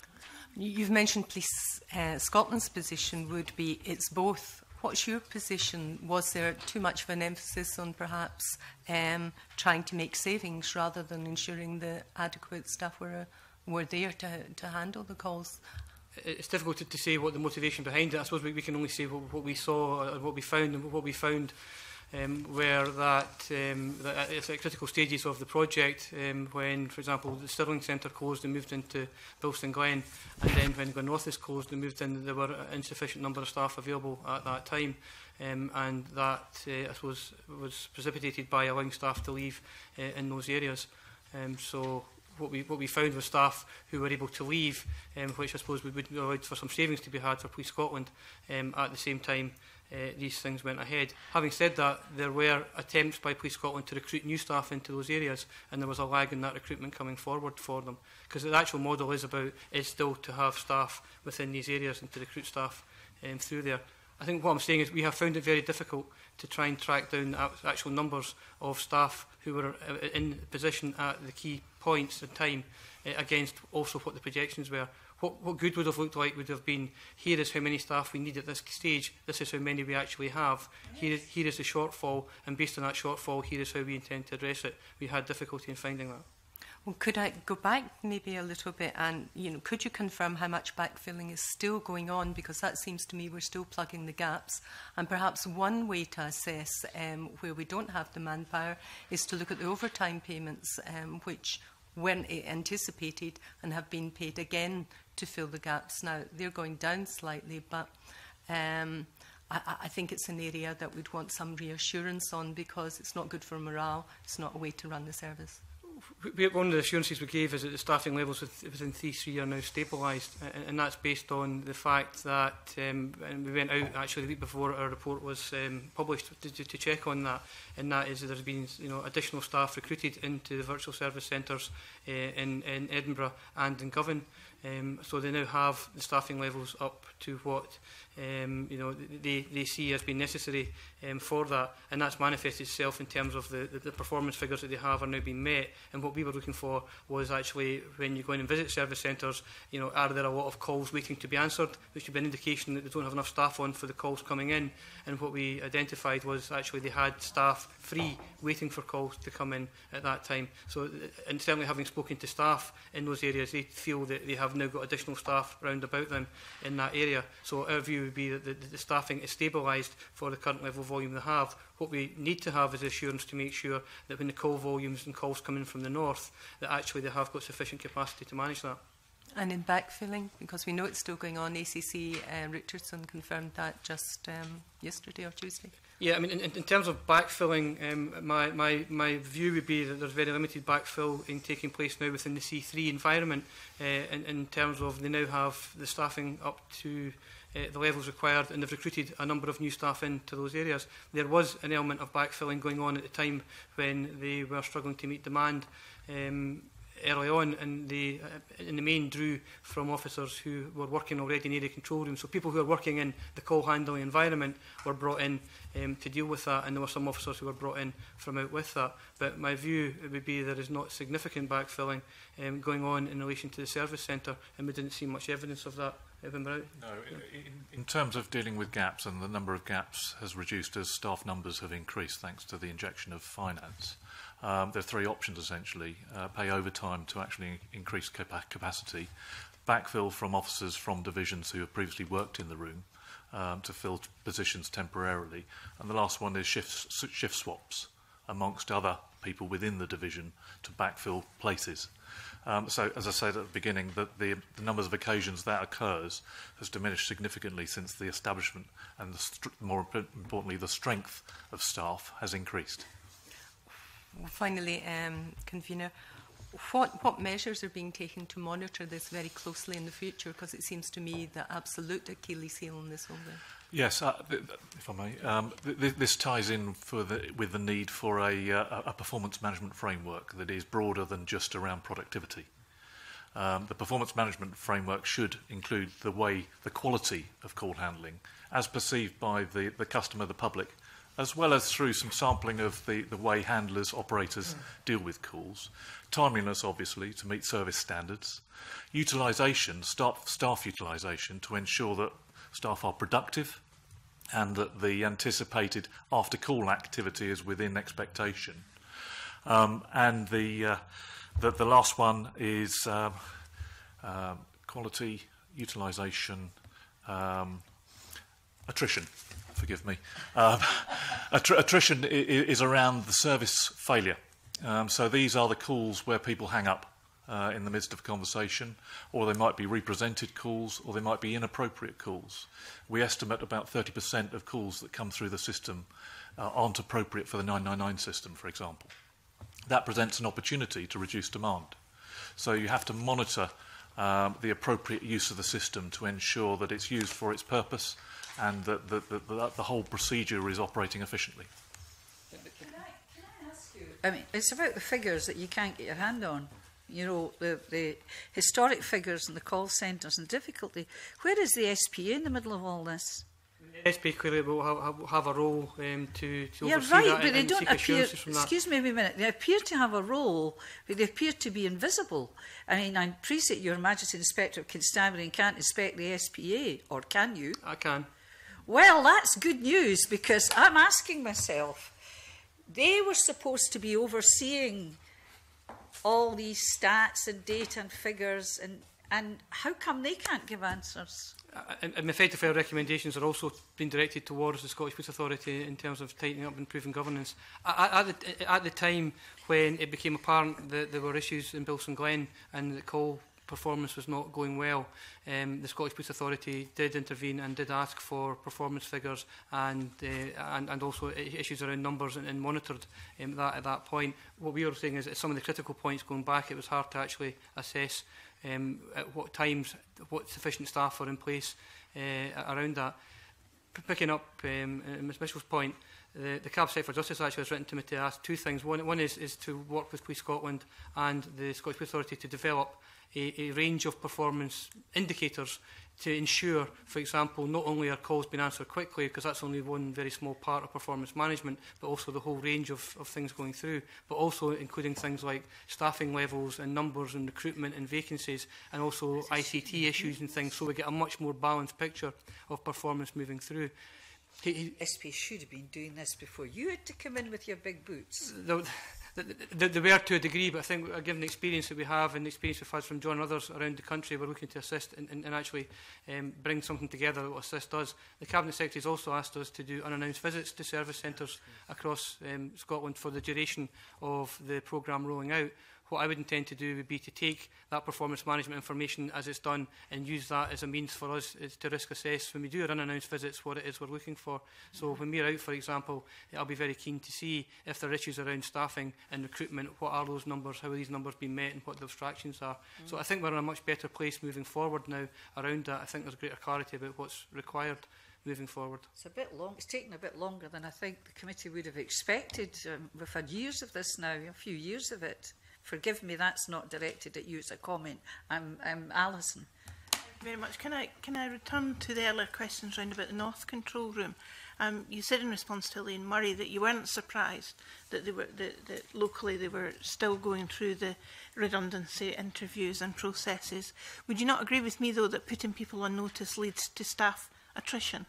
You've mentioned Police uh, Scotland's position would be it's both. What's your position? Was there too much of an emphasis on perhaps um, trying to make savings rather than ensuring the adequate staff were, uh, were there to, to handle the calls? It's difficult to, to say what the motivation behind it. I suppose we, we can only say what, what we saw and what we found, and what we found um, were that, um, that it's at critical stages of the project, um, when, for example, the Stirling Centre closed and moved into Bilston Glen, and then when Glenrothes is closed and moved in, there were an insufficient number of staff available at that time, um, and that, uh, I suppose, was precipitated by allowing staff to leave uh, in those areas. Um, so. What we, what we found was staff who were able to leave, um, which I suppose would, would allow for some savings to be had for Police Scotland. Um, at the same time, uh, these things went ahead. Having said that, there were attempts by Police Scotland to recruit new staff into those areas, and there was a lag in that recruitment coming forward for them. Because the actual model is about is still to have staff within these areas and to recruit staff um, through there. I think what I'm saying is we have found it very difficult to try and track down the actual numbers of staff who were in position at the key points in time uh, against also what the projections were. What, what good would have looked like would have been, here is how many staff we need at this stage, this is how many we actually have, here, here is the shortfall, and based on that shortfall, here is how we intend to address it. We had difficulty in finding that. Well, could I go back maybe a little bit and, you know, could you confirm how much backfilling is still going on? Because that seems to me we're still plugging the gaps. And perhaps one way to assess um, where we don't have the manpower is to look at the overtime payments, um, which weren't anticipated and have been paid again to fill the gaps. Now, they're going down slightly, but um, I, I think it's an area that we'd want some reassurance on, because it's not good for morale, it's not a way to run the service. One of the assurances we gave is that the staffing levels within three three are now stabilised, and that's based on the fact that um, and we went out actually the week before our report was um, published to, to, to check on that, and that is that there's been, you know, additional staff recruited into the virtual service centres uh, in, in Edinburgh and in Govan. Um, so they now have the staffing levels up to what um, you know, they, they see as being necessary um, for that, and that's manifested itself in terms of the, the, the performance figures that they have are now being met. And what we were looking for was actually, when you go in and visit service centres, you know, are there a lot of calls waiting to be answered, which would be an indication that they don't have enough staff on for the calls coming in. And what we identified was actually they had staff free waiting for calls to come in at that time. So, and certainly having spoken to staff in those areas, they feel that they have now got additional staff round about them in that area. So our view would be that the, the staffing is stabilised for the current level of volume they have. What we need to have is assurance to make sure that when the call volumes and calls come in from the north, that actually they have got sufficient capacity to manage that. And in backfilling, because we know it's still going on, A C C uh, Richardson confirmed that just um, yesterday or Tuesday. Yeah, I mean, in, in terms of backfilling, um, my, my, my view would be that there's very limited backfilling taking place now within the C three environment, uh, in, in terms of they now have the staffing up to uh, the levels required, and they've recruited a number of new staff into those areas. There was an element of backfilling going on at the time when they were struggling to meet demand um, early on, and they, uh, in the main, drew from officers who were working already in area control rooms. So people who are working in the call handling environment were brought in um, to deal with that, and there were some officers who were brought in from out with that. But my view would be there is not significant backfilling um, going on in relation to the service centre, and we didn't see much evidence of that when we were out. No, in, in terms of dealing with gaps, and the number of gaps has reduced as staff numbers have increased thanks to the injection of finance. Um, there are three options essentially: uh, pay overtime to actually increase capa capacity, backfill from officers from divisions who have previously worked in the room um, to fill positions temporarily, and the last one is shift, shift swaps amongst other people within the division to backfill places. Um, so, as I said at the beginning, the, the, the numbers of occasions that occurs has diminished significantly since the establishment, and the st more importantly, the strength of staff has increased. Finally, um, Convener, what, what measures are being taken to monitor this very closely in the future? Because it seems to me the absolute Achilles heel in this whole thing. Yes, uh, if I may. Um, th this ties in for the, with the need for a, uh, a performance management framework that is broader than just around productivity. Um, the performance management framework should include the way, the quality of call handling, as perceived by the, the customer, the public, as well as through some sampling of the, the way handlers, operators mm. deal with calls. Timeliness, obviously, to meet service standards. Utilisation, staff, staff utilisation, to ensure that staff are productive and that the anticipated after-call activity is within expectation. Um, and the, uh, the, the last one is um, uh, quality, utilisation, um, attrition. Forgive me. Um, attr attrition I is around the service failure. Um, so these are the calls where people hang up uh, in the midst of a conversation, or they might be represented calls, or they might be inappropriate calls. We estimate about thirty percent of calls that come through the system uh, aren't appropriate for the nine nine nine system, for example. That presents an opportunity to reduce demand. So you have to monitor um, the appropriate use of the system to ensure that it's used for its purpose and that the, the, the, the whole procedure is operating efficiently. Can I, can I ask you? I mean, it's about the figures that you can't get your hand on. You know, the, the historic figures in the call centres and difficulty. Where is the S P A in the middle of all this? The S P clearly will have, have a role um, to, to yeah, oversee right, that but and, they and don't seek appear, assurances from that. excuse me a minute, they appear to have a role, but they appear to be invisible. I mean, I appreciate Your Majesty Inspector of Constabulary and can't inspect the S P A, or can you? I can. Well, that's good news, because I'm asking myself, they were supposed to be overseeing all these stats and data and figures, and, and how come they can't give answers? And, and effectively, our recommendations are also being directed towards the Scottish Police Authority in terms of tightening up and improving governance. At, at, the, at the time when it became apparent that there were issues in Bilson Glen and the call performance was not going well, um, the Scottish Police Authority did intervene and did ask for performance figures and uh, and, and also issues around numbers and, and monitored um, that at that point. What we were saying is that some of the critical points going back, it was hard to actually assess um, at what times, what sufficient staff are in place uh, around that. P picking up um, Miz Mitchell's point, the, the Cabinet Secretary for Justice actually has written to me to ask two things. One, one is, is to work with Police Scotland and the Scottish Police Authority to develop A, a range of performance indicators to ensure, for example, not only are calls being answered quickly, because that's only one very small part of performance management, but also the whole range of, of things going through, but also including things like staffing levels and numbers and recruitment and vacancies, and also I C T issues and things, so we get a much more balanced picture of performance moving through. He, he, S P should have been doing this before you had to come in with your big boots. The, They, they were to a degree, but I think uh, given the experience that we have and the experience we've had from John and others around the country, we're looking to assist and, and, and actually um, bring something together that will assist us. The Cabinet Secretary has also asked us to do unannounced visits to service centres across um, Scotland for the duration of the programme rolling out. What I would intend to do would be to take that performance management information as it's done and use that as a means for us to risk assess when we do our unannounced visits what it is we're looking for. So when we're out, for example, I'll be very keen to see if there are issues around staffing and recruitment, what are those numbers, how are these numbers being met and what the abstractions are. Mm. So I think we're in a much better place moving forward now around that. I think there's greater clarity about what's required moving forward. It's a bit long. It's taken a bit longer than I think the committee would have expected. Um, we've had years of this now, a few years of it. Forgive me, that's not directed at you, it's a comment. I'm, I'm Alison. Thank you very much. Can I, can I return to the earlier questions round about the North Control Room? Um, you said in response to Elaine Murray that you weren't surprised that, they were, that, that locally they were still going through the redundancy interviews and processes. Would you not agree with me, though, that putting people on notice leads to staff attrition?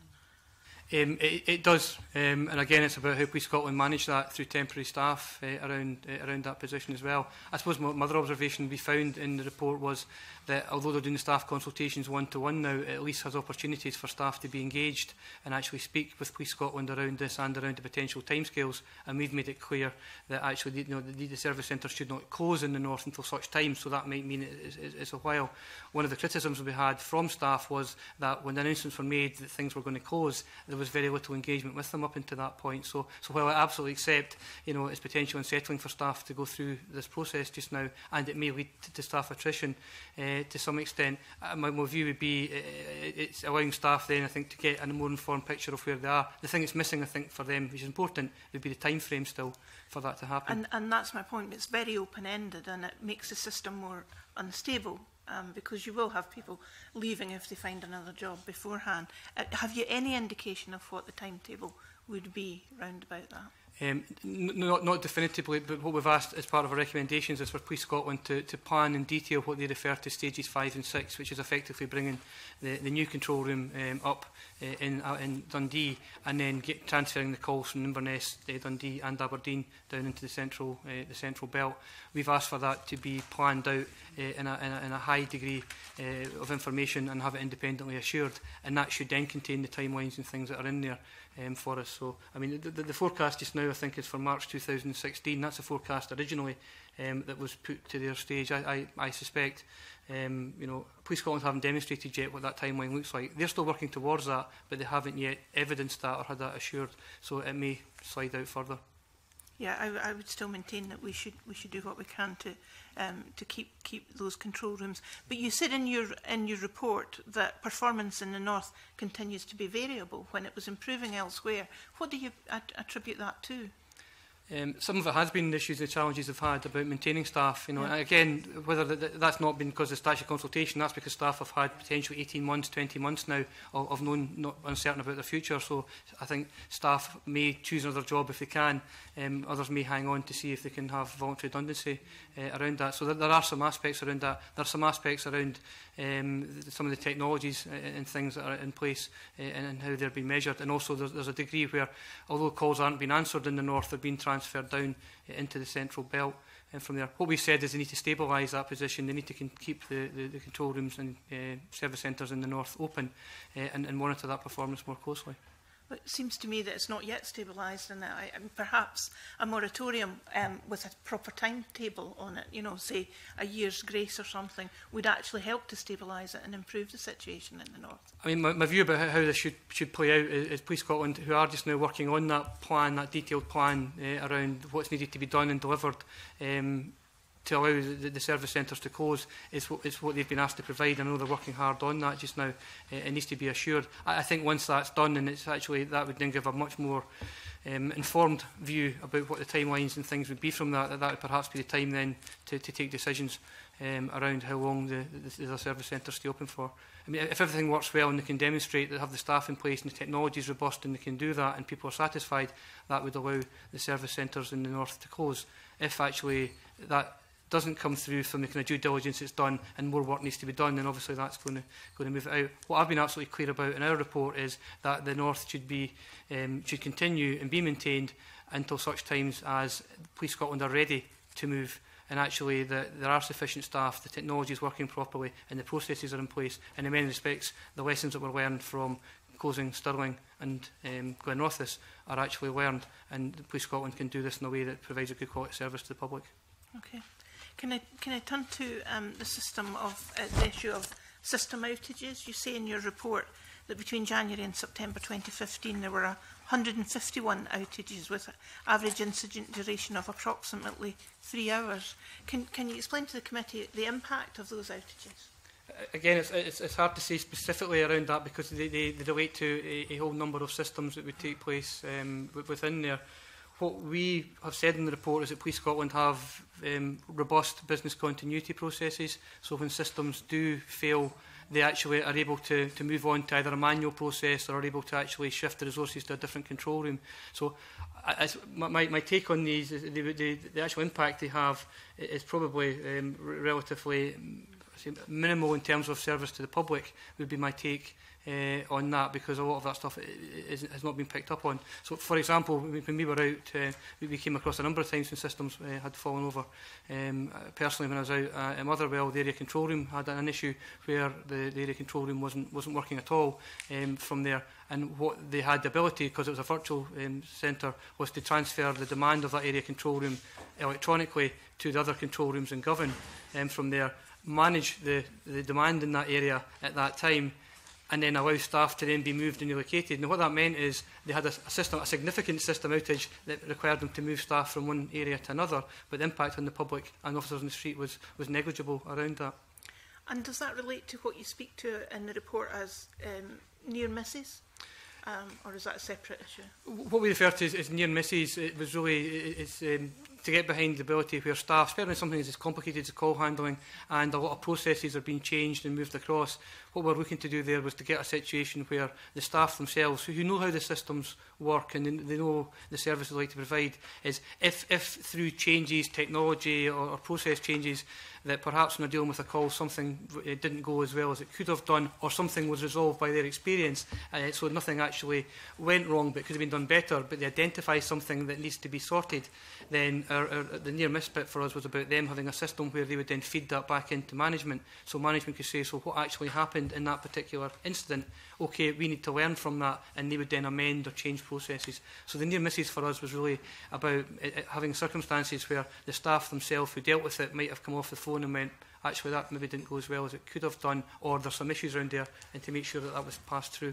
Um, it, it does, um, and again, it's about how Police Scotland manage that through temporary staff uh, around uh, around that position as well. I suppose my other observation we found in the report was that although they're doing the staff consultations one-to-one now, it at least has opportunities for staff to be engaged and actually speak with Police Scotland around this and around the potential timescales. And we've made it clear that actually you know, the, the service centre should not close in the north until such time, so that might mean it is, is, is a while. One of the criticisms we had from staff was that when the announcements were made that things were going to close, there was very little engagement with them up until that point. So, so while I absolutely accept you know, it's potentially unsettling for staff to go through this process just now, and it may lead to, to staff attrition, uh, to some extent, uh, my, my view would be uh, it's allowing staff then, I think, to get a more informed picture of where they are. The thing that's missing, I think, for them, which is important, would be the time frame still for that to happen. And, and that's my point. It's very open-ended and it makes the system more unstable. Um, because you will have people leaving if they find another job beforehand. Uh, have you any indication of what the timetable would be round about that? Um, not, not definitively, but what we've asked as part of our recommendations is for Police Scotland to, to plan in detail what they refer to stages five and six, which is effectively bringing the, the new control room um, up uh, in, uh, in Dundee and then get, transferring the calls from Inverness, uh, Dundee and Aberdeen down into the central, uh, the central belt. We've asked for that to be planned out uh, in, a, in, a, in a high degree uh, of information and have it independently assured, and that should then contain the timelines and things that are in there um, for us. So, I mean, the, the, the forecast just now, I think, is for March two thousand sixteen. That's a forecast originally um, that was put to their stage. I, I, I suspect, um, you know, Police Scotland haven't demonstrated yet what that timeline looks like. They're still working towards that, but they haven't yet evidenced that or had that assured. So it may slide out further. Yeah, I, I would still maintain that we should we should do what we can to um, to keep keep those control rooms. But you said in your in your report that performance in the north continues to be variable when it was improving elsewhere. What do you at attribute that to? Um, some of it has been the issues and challenges they've had about maintaining staff. You know, Yeah. again, whether th that's not been because of statutory consultation, that's because staff have had potentially eighteen months, twenty months now of, of knowing not uncertain about their future. So I think staff may choose another job if they can. Um, others may hang on to see if they can have voluntary redundancy uh, around that. So there, there are some aspects around that. There are some aspects around um, some of the technologies and things that are in place uh, and, and how they're being measured. And also there's, there's a degree where, although calls aren't being answered in the north, they're being transferred down uh, into the central belt. And from there, what we said is they need to stabilise that position. They need to con keep the, the, the control rooms and uh, service centres in the north open uh, and, and monitor that performance more closely. But it seems to me that it's not yet stabilised, and that I, I mean, perhaps a moratorium um, with a proper timetable on it, you know, say a year's grace or something, would actually help to stabilise it and improve the situation in the north. I mean, my, my view about how this should, should play out is, is Police Scotland, who are just now working on that plan, that detailed plan uh, around what's needed to be done and delivered um, to allow the, the service centres to close, is what, is what they've been asked to provide. I know they're working hard on that just now. Uh, it needs to be assured. I, I think once that's done, and it's actually, that would then give a much more um, informed view about what the timelines and things would be from that, that, that would perhaps be the time then to, to take decisions um, around how long the, the, the service centres stay open for. I mean, if everything works well and they can demonstrate they have the staff in place and the technology is robust and they can do that and people are satisfied, that would allow the service centres in the north to close. If actually that doesn't come through from the kind of due diligence it's done and more work needs to be done, then obviously that's going to, going to move it out. What I've been absolutely clear about in our report is that the north should, be, um, should continue and be maintained until such times as Police Scotland are ready to move, and actually the, there are sufficient staff, the technology is working properly and the processes are in place, and in many respects the lessons that were learned from closing Stirling and um, Glenrothes are actually learned, and Police Scotland can do this in a way that provides a good quality service to the public. Okay. Can I, can I turn to um, the system of uh, the issue of system outages? You say in your report that between January and September twenty fifteen there were one hundred and fifty-one outages with an average incident duration of approximately three hours. Can, can you explain to the committee the impact of those outages? Again, it's, it's, it's hard to say specifically around that because they, they, they relate to a, a whole number of systems that would take place um, within there. What we have said in the report is that Police Scotland have um, robust business continuity processes, so when systems do fail, they actually are able to, to move on to either a manual process or are able to actually shift the resources to a different control room. So as my, my take on these, is the, the, the actual impact they have is probably um, relatively minimal in terms of service to the public, would be my take uh, on that, because a lot of that stuff is, has not been picked up on. So, for example, when we were out, uh, we came across a number of times when systems uh, had fallen over. Um, personally, when I was out uh, at Motherwell, the area control room had an issue where the, the area control room wasn't, wasn't working at all um, from there. And what they had the ability, because it was a virtual um, centre, was to transfer the demand of that area control room electronically to the other control rooms in Govan, um, from there, manage the, the demand in that area at that time, and then allow staff to then be moved and relocated. And what that meant is they had a, a system, a significant system outage that required them to move staff from one area to another, but the impact on the public and officers on the street was, was negligible around that. And does that relate to what you speak to in the report as um, near misses? Um, or is that a separate issue? What we refer to as, as near misses, it was really it's, um, to get behind the ability where staff, especially something as complicated as call handling, and a lot of processes are being changed and moved across. What we're looking to do there was to get a situation where the staff themselves, who know how the systems work and they know the services they like to provide, is if, if through changes, technology or, or process changes, that perhaps when they're dealing with a call something uh, didn't go as well as it could have done, or something was resolved by their experience, uh, so nothing actually went wrong but could have been done better, but they identify something that needs to be sorted, then our, our, the near miss bit for us was about them having a system where they would then feed that back into management, so management could say, so what actually happened in that particular incident? Okay, we need to learn from that, and they would then amend or change processes. So the near misses for us was really about uh, having circumstances where the staff themselves who dealt with it might have come off the phone and went, actually that maybe didn't go as well as it could have done, or there's some issues around there, and to make sure that that was passed through.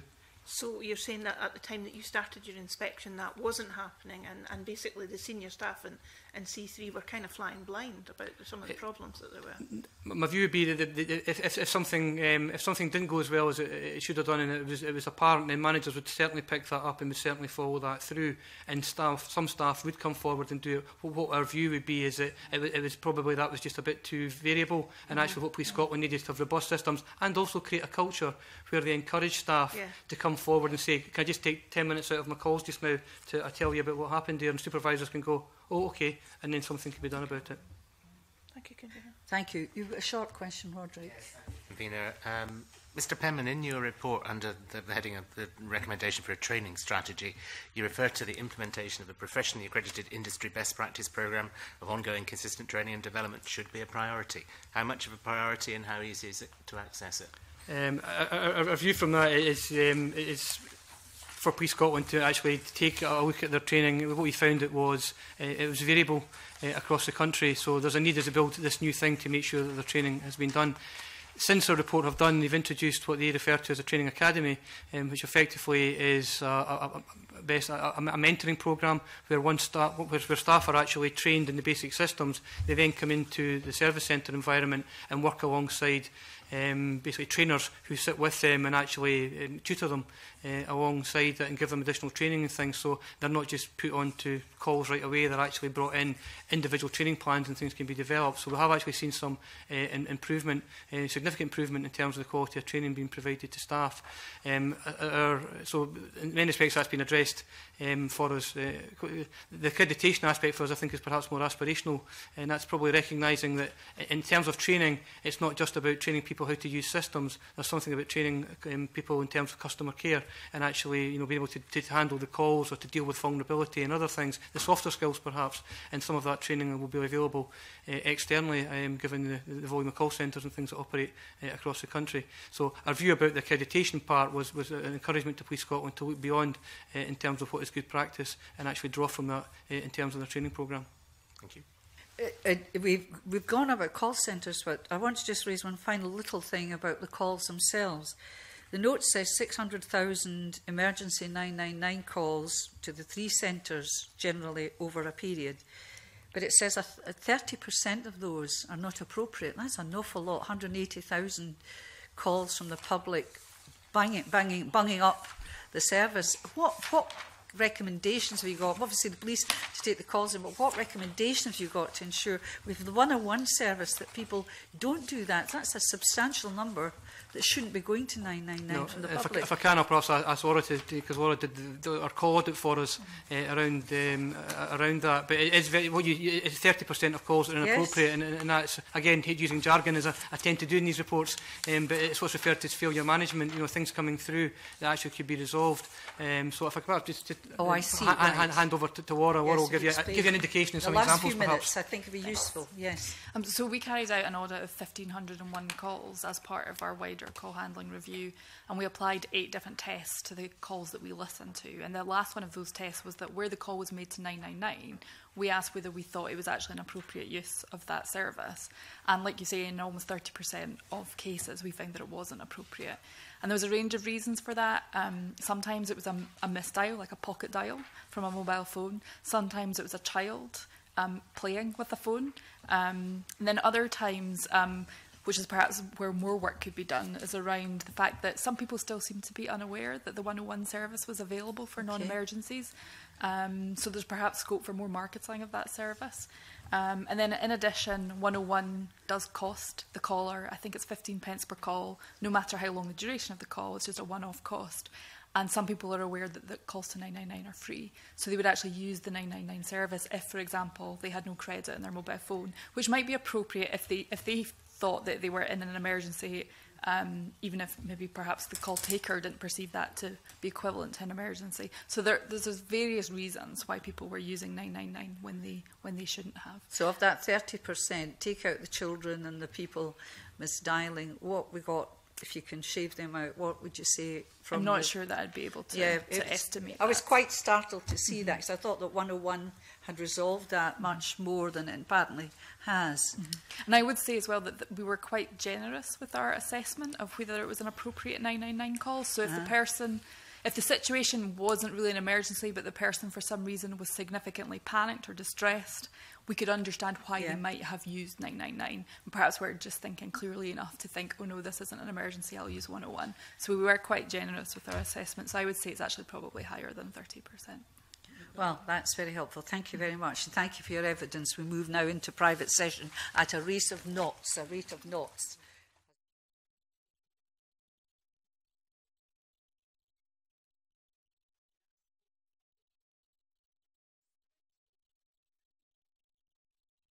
So you're saying that at the time that you started your inspection that wasn't happening, and, and basically the senior staff in, in C three were kind of flying blind about some of the problems that there were? My view would be that the, the, if, if, if something um, if something didn't go as well as it, it should have done, and it was it was apparent, then managers would certainly pick that up and would certainly follow that through. And staff, some staff would come forward and do it. What, what our view would be is that it, it was probably that was just a bit too variable, and actually what Police Scotland needed to have robust systems and also create a culture where they encourage staff yeah. to come forward and say, can I just take ten minutes out of my calls just now to I tell you about what happened here, and supervisors can go, oh, okay, and then something can be done about it. Thank you, Convener. Thank you. You've got a short question, Roderick. Yes, Convener. Um, Mister Penman, in your report under the heading of the recommendation for a training strategy, you refer to the implementation of a professionally accredited industry best practice programme of ongoing consistent training and development should be a priority. How much of a priority and how easy is it to access it? Um, our, our view from that is, um, is for Police Scotland to actually take a look at their training. What we found it was uh, it was variable uh, across the country, so there's a need to build this new thing to make sure that their training has been done. Since our report have done, they've introduced what they refer to as a training academy, um, which effectively is a, a, a, best, a, a mentoring programme where, one staff, where, where staff are actually trained in the basic systems. They then come into the service centre environment and work alongside Um, basically trainers who sit with them and actually um, tutor them uh, alongside it and give them additional training and things, so they're not just put onto calls right away, they're actually brought in, individual training plans and things can be developed. So we have actually seen some uh, in, improvement, uh, significant improvement in terms of the quality of training being provided to staff. Um, our, so in many respects that's been addressed um, for us. Uh, the accreditation aspect for us I think is perhaps more aspirational, and that's probably recognising that in terms of training it's not just about training people how to use systems. There's something about training um, people in terms of customer care and actually, you know, being able to, to handle the calls or to deal with vulnerability and other things, the softer skills perhaps, and some of that training will be available uh, externally, um, given the, the volume of call centres and things that operate uh, across the country. So our view about the accreditation part was, was an encouragement to Police Scotland to look beyond uh, in terms of what is good practice and actually draw from that uh, in terms of their training programme. Thank you. Uh, uh, we've, we've gone about call centres, but I want to just raise one final little thing about the calls themselves. The note says six hundred thousand emergency nine nine nine calls to the three centres generally over a period. But it says a th thirty percent of those are not appropriate. That's an awful lot, one hundred eighty thousand calls from the public banging, banging, bunging up the service. What, what recommendations have you got? Obviously the police to take the calls in, but what recommendations have you got to ensure with the one oh one service that people don't do that? That's a substantial number that shouldn't be going to nine nine nine no, from the if public. I, if I can, I'll perhaps ask Laura to, because Laura did the, the, our call audit for us uh, around um, uh, around that. But it is very, well, you, it's thirty percent of calls that are inappropriate, yes. and, and that's, again, using jargon as I, I tend to do in these reports, um, but it's what's referred to as failure management, you know, things coming through that actually could be resolved. Um, so if I could just, just oh, I see, ha right. hand, hand over to, to Laura, Laura yes, will give you, give you an indication of some examples, perhaps. The last few minutes, perhaps. I think, would be useful, yes. Um, so we carried out an audit of one thousand five hundred and one calls as part of our wider call handling review, and we applied eight different tests to the calls that we listened to. And the last one of those tests was that where the call was made to nine nine nine, we asked whether we thought it was actually an appropriate use of that service. And like you say, in almost thirty percent of cases, we found that it wasn't appropriate. And there was a range of reasons for that. Um, sometimes it was a, a misdial, like a pocket dial from a mobile phone. Sometimes it was a child um, playing with the phone. Um, and then other times, um, which is perhaps where more work could be done, is around the fact that some people still seem to be unaware that the one oh one service was available for non-emergencies. Um, so there's perhaps scope for more marketing of that service. Um, and then in addition, one oh one does cost the caller, I think it's fifteen pence per call, no matter how long the duration of the call, it's just a one-off cost. And some people are aware that the calls to nine nine nine are free. So they would actually use the nine nine nine service if, for example, they had no credit in their mobile phone, which might be appropriate if they, if they thought that they were in an emergency, um, even if maybe perhaps the call taker didn't perceive that to be equivalent to an emergency. So there, there's various reasons why people were using nine nine nine when they, when they shouldn't have. So of that thirty percent, take out the children and the people misdialing, what we got, if you can shave them out, what would you say from I'm not the, sure that I'd be able to, yeah, to estimate I was that. quite startled to see mm-hmm. that, because I thought that one oh one had resolved that much more than it apparently has. Mm-hmm. And I would say as well that, that we were quite generous with our assessment of whether it was an appropriate nine nine nine call. So if uh-huh. the person, If the situation wasn't really an emergency, but the person for some reason was significantly panicked or distressed, we could understand why Yeah. they might have used nine nine nine. And perhaps we're just thinking clearly enough to think, oh no, this isn't an emergency, I'll use one oh one. So we were quite generous with our assessments. I would say it's actually probably higher than thirty percent. Well, that's very helpful. Thank you very much. And thank you for your evidence. We move now into private session at a rate of knots, a rate of knots.